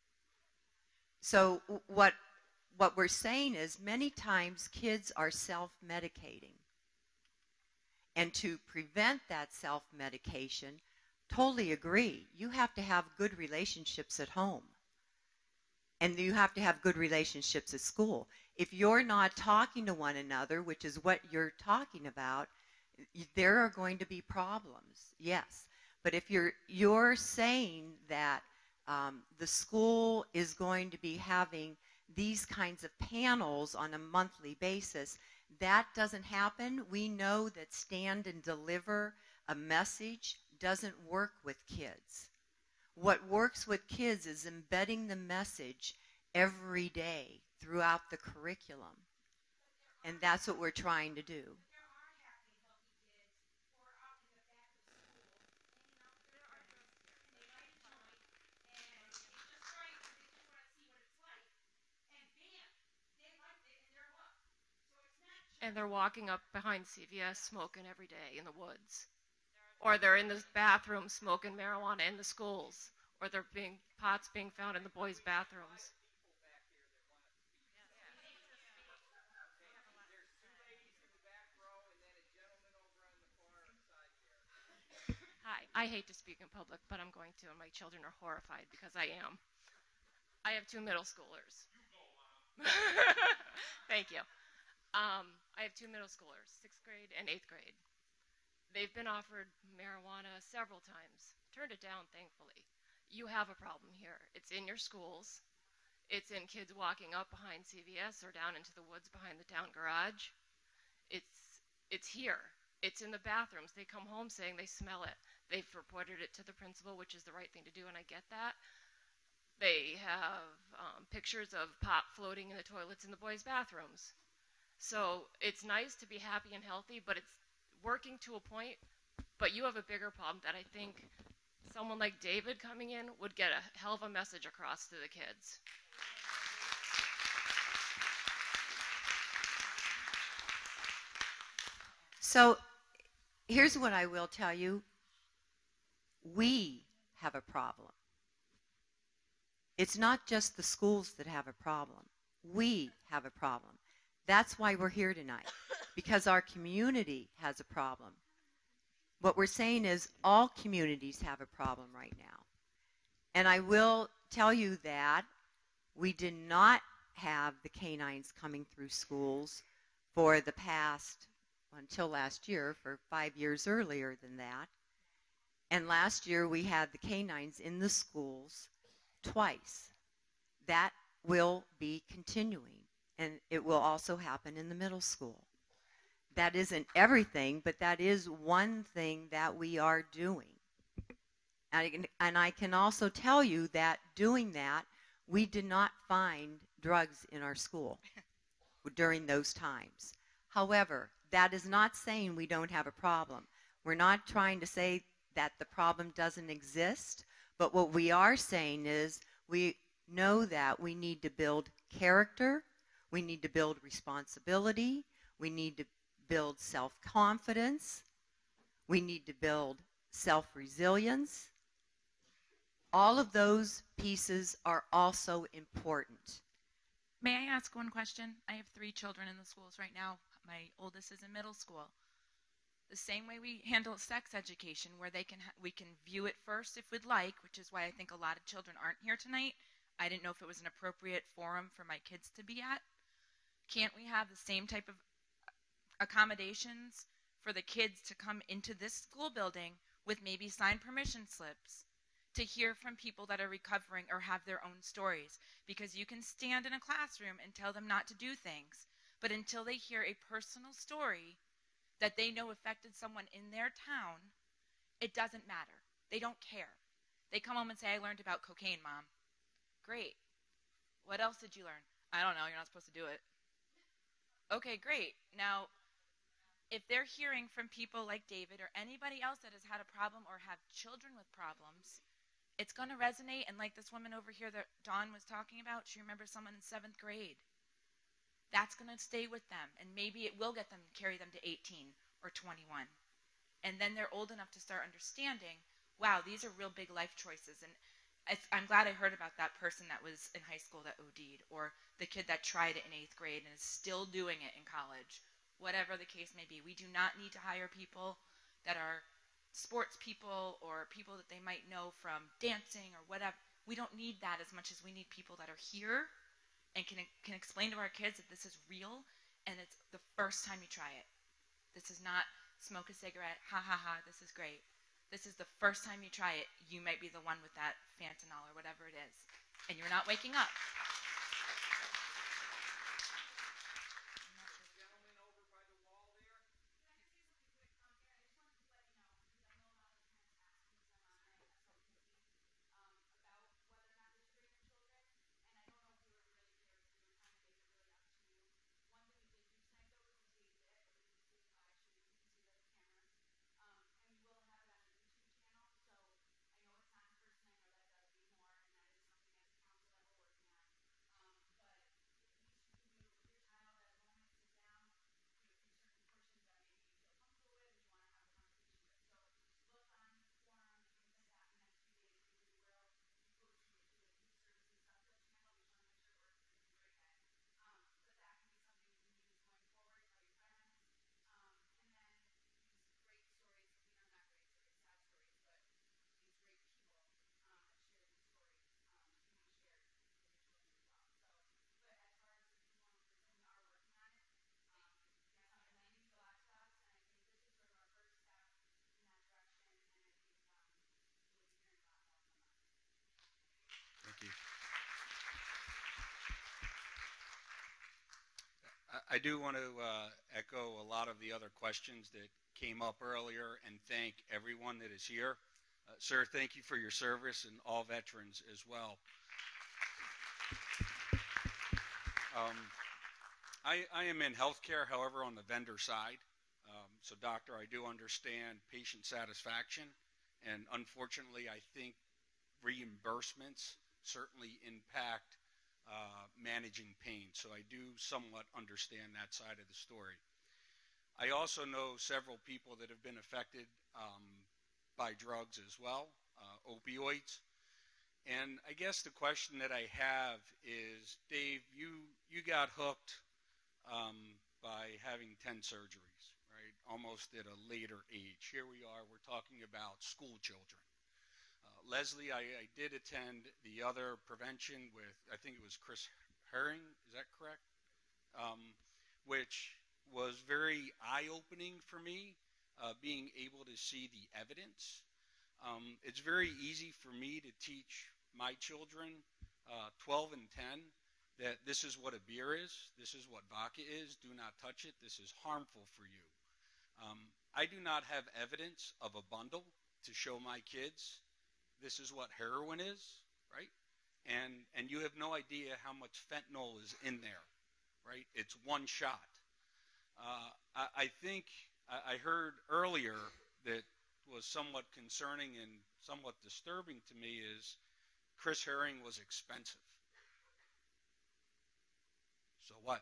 So what we're saying is many times kids are self-medicating. And to prevent that self-medication, totally agree. You have to have good relationships at home. And you have to have good relationships at school. If you're not talking to one another, which is what you're talking about, there are going to be problems, yes. But if you're saying that the school is going to be having these kinds of panels on a monthly basis, that doesn't happen. We know that stand and deliver a message doesn't work with kids. What works with kids is embedding the message every day throughout the curriculum. And that's what we're trying to do. And they're walking up behind CVS smoking every day in the woods. Or they're in the bathroom smoking marijuana in the schools. Or they're pots being found in the boys' bathrooms. Hi, I hate to speak in public, but I'm going to, and my children are horrified because I am. I have 2 middle schoolers. Thank you. I have 2 middle schoolers, 6th grade and 8th grade. They've been offered marijuana several times. Turned it down, thankfully. You have a problem here. It's in your schools. It's in kids walking up behind CVS or down into the woods behind the town garage. It's here. It's in the bathrooms. They come home saying they smell it. They've reported it to the principal, which is the right thing to do, and I get that. They have pictures of pot floating in the toilets in the boys' bathrooms. So it's nice to be happy and healthy, but it's working to a point. But you have a bigger problem that I think someone like David coming in would get a hell of a message across to the kids. So here's what I will tell you. We have a problem. It's not just the schools that have a problem. We have a problem. That's why we're here tonight, because our community has a problem. What we're saying is all communities have a problem right now. And I will tell you that we did not have the canines coming through schools for the past, until last year, for 5 years earlier than that. And last year we had the canines in the schools twice. That will be continuing. And it will also happen in the middle school. That isn't everything, but that is one thing that we are doing. And I can also tell you that doing that, we did not find drugs in our school during those times. However, that is not saying we don't have a problem. We're not trying to say that the problem doesn't exist, but what we are saying is we know that we need to build character. We need to build responsibility. We need to build self-confidence. We need to build self-resilience. All of those pieces are also important. May I ask one question? I have 3 children in the schools right now. My oldest is in middle school. The same way we handle sex education, where we can view it first if we'd like, which is why I think a lot of children aren't here tonight. I didn't know if it was an appropriate forum for my kids to be at. Can't we have the same type of accommodations for the kids to come into this school building with maybe signed permission slips to hear from people that are recovering or have their own stories, because you can stand in a classroom and tell them not to do things, but until they hear a personal story that they know affected someone in their town, it doesn't matter. They don't care. They come home and say, I learned about cocaine, Mom. Great. What else did you learn? I don't know. You're not supposed to do it. Okay, great. Now, if they're hearing from people like David or anybody else that has had a problem or have children with problems, it's going to resonate. And like this woman over here that Dawn was talking about, she remembers someone in 7th grade. That's going to stay with them. And maybe it will get them, carry them to 18 or 21. And then they're old enough to start understanding, wow, these are real big life choices. And I'm glad I heard about that person that was in high school that OD'd, or the kid that tried it in 8th grade and is still doing it in college. Whatever the case may be, we do not need to hire people that are sports people or people that they might know from dancing or whatever. We don't need that as much as we need people that are here and can explain to our kids that this is real and it's the first time you try it. This is not smoke a cigarette, ha ha ha, this is great. This is the first time you try it, you might be the one with that fentanyl or whatever it is, and you're not waking up. I do want to echo a lot of the other questions that came up earlier and thank everyone that is here. Sir, thank you for your service, and all veterans as well. I am in healthcare, however, on the vendor side. So, doctor, I do understand patient satisfaction, and unfortunately, I think reimbursements certainly impact managing pain. So I do somewhat understand that side of the story. I also know several people that have been affected by drugs as well, opioids. And I guess the question that I have is, Dave, you got hooked by having 10 surgeries, right? Almost at a later age. Here we are, we're talking about school children. Leslie, I did attend the other prevention with, I think it was Chris Herring, is that correct? Which was very eye-opening for me, being able to see the evidence. It's very easy for me to teach my children, 12 and 10, that this is what a beer is, this is what vodka is, do not touch it, this is harmful for you. I do not have evidence of a bundle to show my kids this is what heroin is, right? And you have no idea how much fentanyl is in there, right? It's one shot. I think I heard earlier that was somewhat concerning and somewhat disturbing to me is Chris Herring was expensive. So what?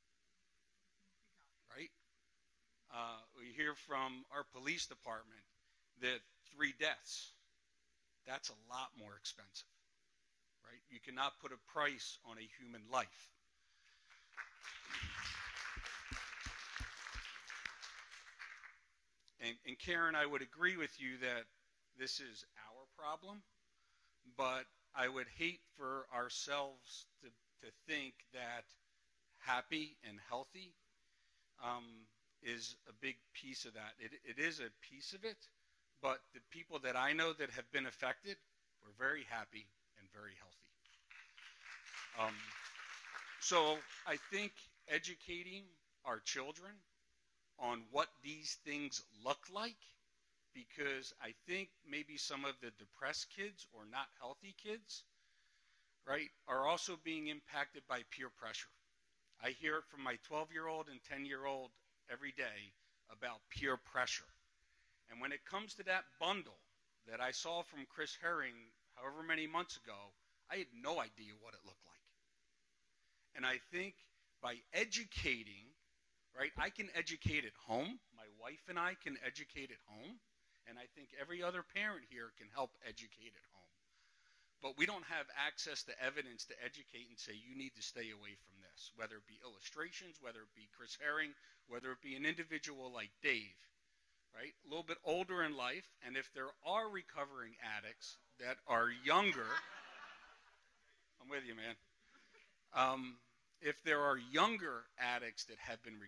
Right? We hear from our police department that 3 deaths. That's a lot more expensive, right? You cannot put a price on a human life. And Karen, I would agree with you that this is our problem, but I would hate for ourselves to think that happy and healthy is a big piece of that. It is a piece of it. But the people that I know that have been affected, We're very happy and very healthy. So I think educating our children on what these things look like, because I think maybe some of the depressed kids or not healthy kids, right, are also being impacted by peer pressure. I hear it from my 12-year-old and 10-year-old every day about peer pressure. And when it comes to that bundle that I saw from Chris Herring however many months ago, I had no idea what it looked like. And I think by educating, right, I can educate at home. My wife and I can educate at home. And I think every other parent here can help educate at home. But we don't have access to evidence to educate and say, you need to stay away from this, whether it be illustrations, whether it be Chris Herring, whether it be an individual like Dave, right? A little bit older in life. And if there are recovering addicts that are younger, I'm with you, man. If there are younger addicts that have been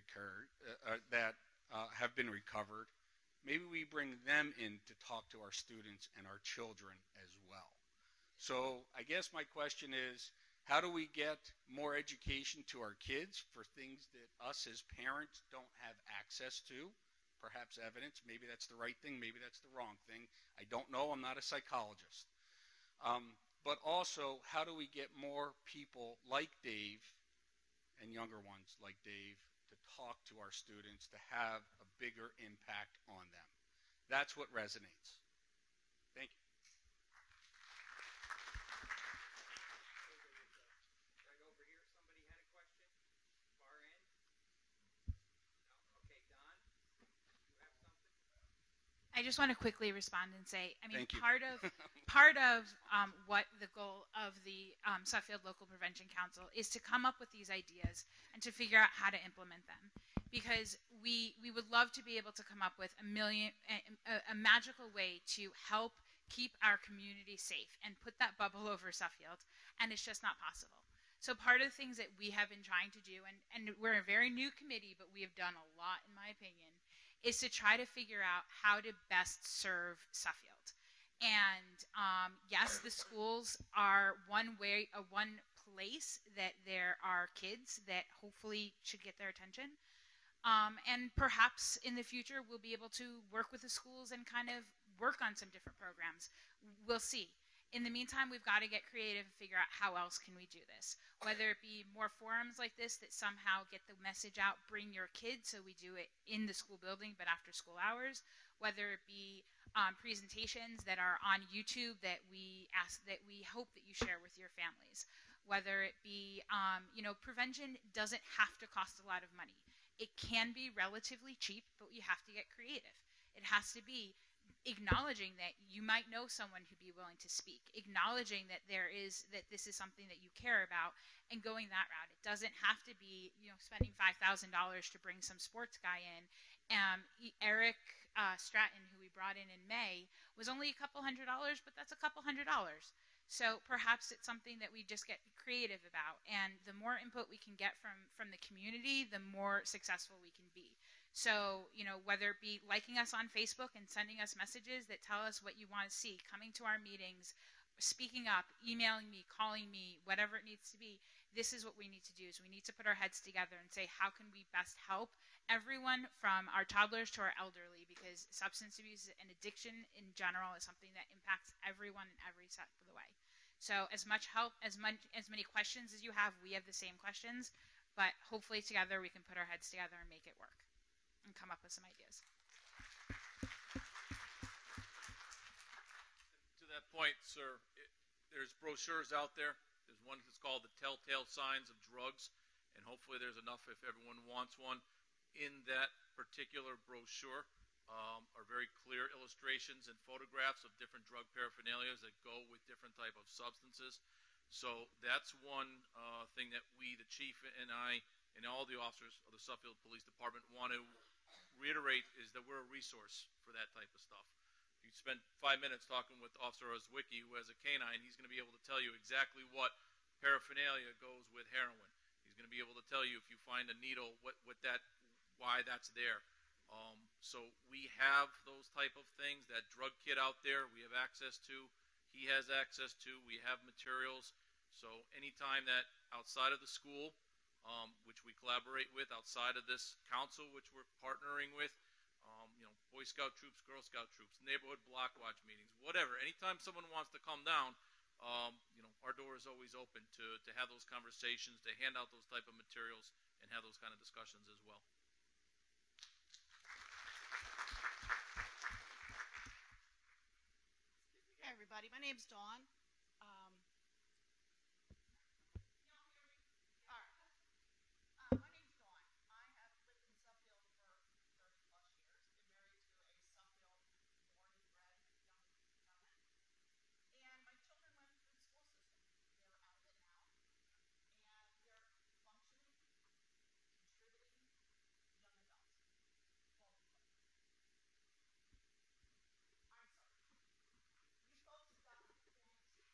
recovered, maybe we bring them in to talk to our students and our children as well. So I guess my question is, how do we get more education to our kids for things that us as parents don't have access to? Perhaps evidence, maybe that's the right thing, maybe that's the wrong thing. I don't know, I'm not a psychologist. But also, how do we get more people like Dave and younger ones like Dave to talk to our students, to have a bigger impact on them? That's what resonates. Thank you. I just want to quickly respond and say, I mean, Thank you. part of what the goal of the Suffield Local Prevention Council is to come up with these ideas and to figure out how to implement them, because we would love to be able to come up with a magical way to help keep our community safe and put that bubble over Suffield, and it's just not possible. So part of the things that we have been trying to do, and we're a very new committee, but we have done a lot, in my opinion, is to try to figure out how to best serve Suffield. And yes, the schools are one place that there are kids that hopefully should get their attention. And perhaps in the future we'll be able to work with the schools and kind of work on some different programs. We'll see. In the meantime, we've got to get creative and figure out how else can we do this. Whether it be more forums like this that somehow get the message out, bring your kids, so we do it in the school building but after school hours. Whether it be presentations that are on YouTube that we hope that you share with your families. Whether it be, prevention doesn't have to cost a lot of money. It can be relatively cheap, but you have to get creative. It has to be acknowledging that you might know someone who'd be willing to speak, acknowledging that this is something that you care about, and going that route. It doesn't have to be, spending $5,000 to bring some sports guy in. Eric Stratton, who we brought in May, was only a couple $100, but that's a couple $100. So perhaps it's something that we just get creative about, and the more input we can get from the community, the more successful we can be. So, whether it be liking us on Facebook and sending us messages that tell us what you want to see, coming to our meetings, speaking up, emailing me, calling me, whatever it needs to be, this is what we need to do. So we need to put our heads together and say, how can we best help everyone from our toddlers to our elderly, because substance abuse and addiction in general is something that impacts everyone in every step of the way. So as much help, as many questions as you have, we have the same questions, but hopefully together we can put our heads together and make it work and come up with some ideas. To that point, sir, there's brochures out there. There's one that's called The Telltale Signs of Drugs, and hopefully there's enough if everyone wants one. In that particular brochure are very clear illustrations and photographs of different drug paraphernalias that go with different type of substances. So that's one thing that we, the chief and I, and all the officers of the Suffield Police Department want to reiterate, is that we're a resource for that type of stuff. If you spend 5 minutes talking with Officer Oswicki, who has a canine, he's going to be able to tell you exactly what paraphernalia goes with heroin. He's going to be able to tell you if you find a needle, why that's there. So we have those type of things. That drug kit out there we have access to. he has access to. We have materials. So anytime that outside of the school, which we collaborate with, outside of this council, which we're partnering with, Boy Scout troops, Girl Scout troops, neighborhood block watch meetings, whatever. Anytime someone wants to come down, our door is always open to have those conversations, to hand out those type of materials, and have those kind of discussions as well. Hey everybody, my name's Dawn. My name's Dawn. I have lived in Suffield for 30 plus years. Been married to a Suffield born and bred young man. And my children went through the school system. They're out of it now. And they're functioning, contributing young adults. I'm sorry. You folks have got fantastic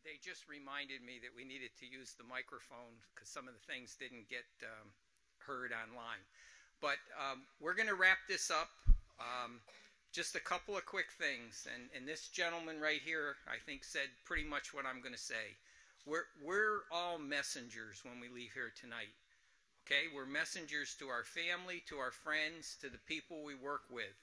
they just reminded me that we needed to use the microphone because some of the things didn't get heard online. But we're going to wrap this up. Just a couple of quick things. And this gentleman right here, I think, said pretty much what I'm going to say. We're all messengers when we leave here tonight. Okay? We're messengers to our family, to our friends, to the people we work with.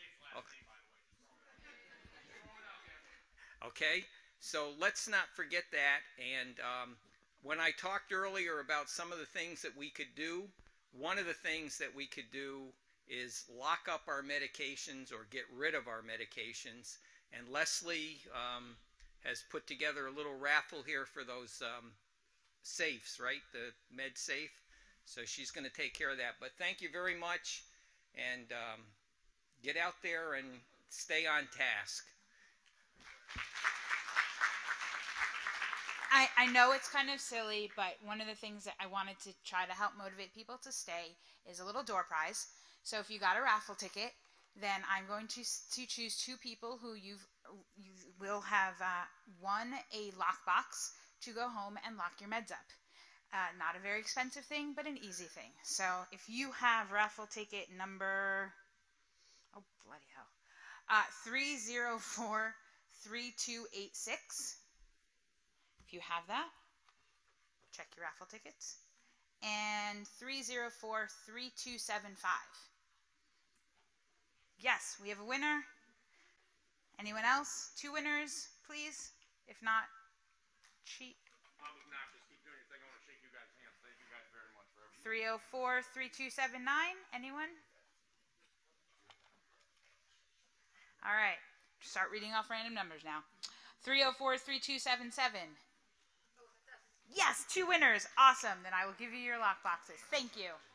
Okay? So let's not forget that. And when I talked earlier about some of the things that we could do, one of the things that we could do is lock up our medications or get rid of our medications. And Leslie has put together a little raffle here for those safes, right? The med safe. So she's going to take care of that. But thank you very much. And get out there and stay on task. I know it's kind of silly, but one of the things that I wanted to try to help motivate people to stay is a little door prize. So if you got a raffle ticket, then I'm going to choose two people who you will have won a lockbox to go home and lock your meds up. Not a very expensive thing, but an easy thing. So if you have raffle ticket number, oh bloody hell, 3043286. If you have that, check your raffle tickets. And 3043275. Yes, we have a winner. Anyone else? Two winners, please. If not, cheat. I'm obnoxious. Keep doing your thing. I want to shake you guys' hands. Thank you guys very much for everything. 3043279. Anyone? All right. Start reading off random numbers now. 3043277. Yes, two winners. Awesome. Then I will give you your lock boxes. Thank you.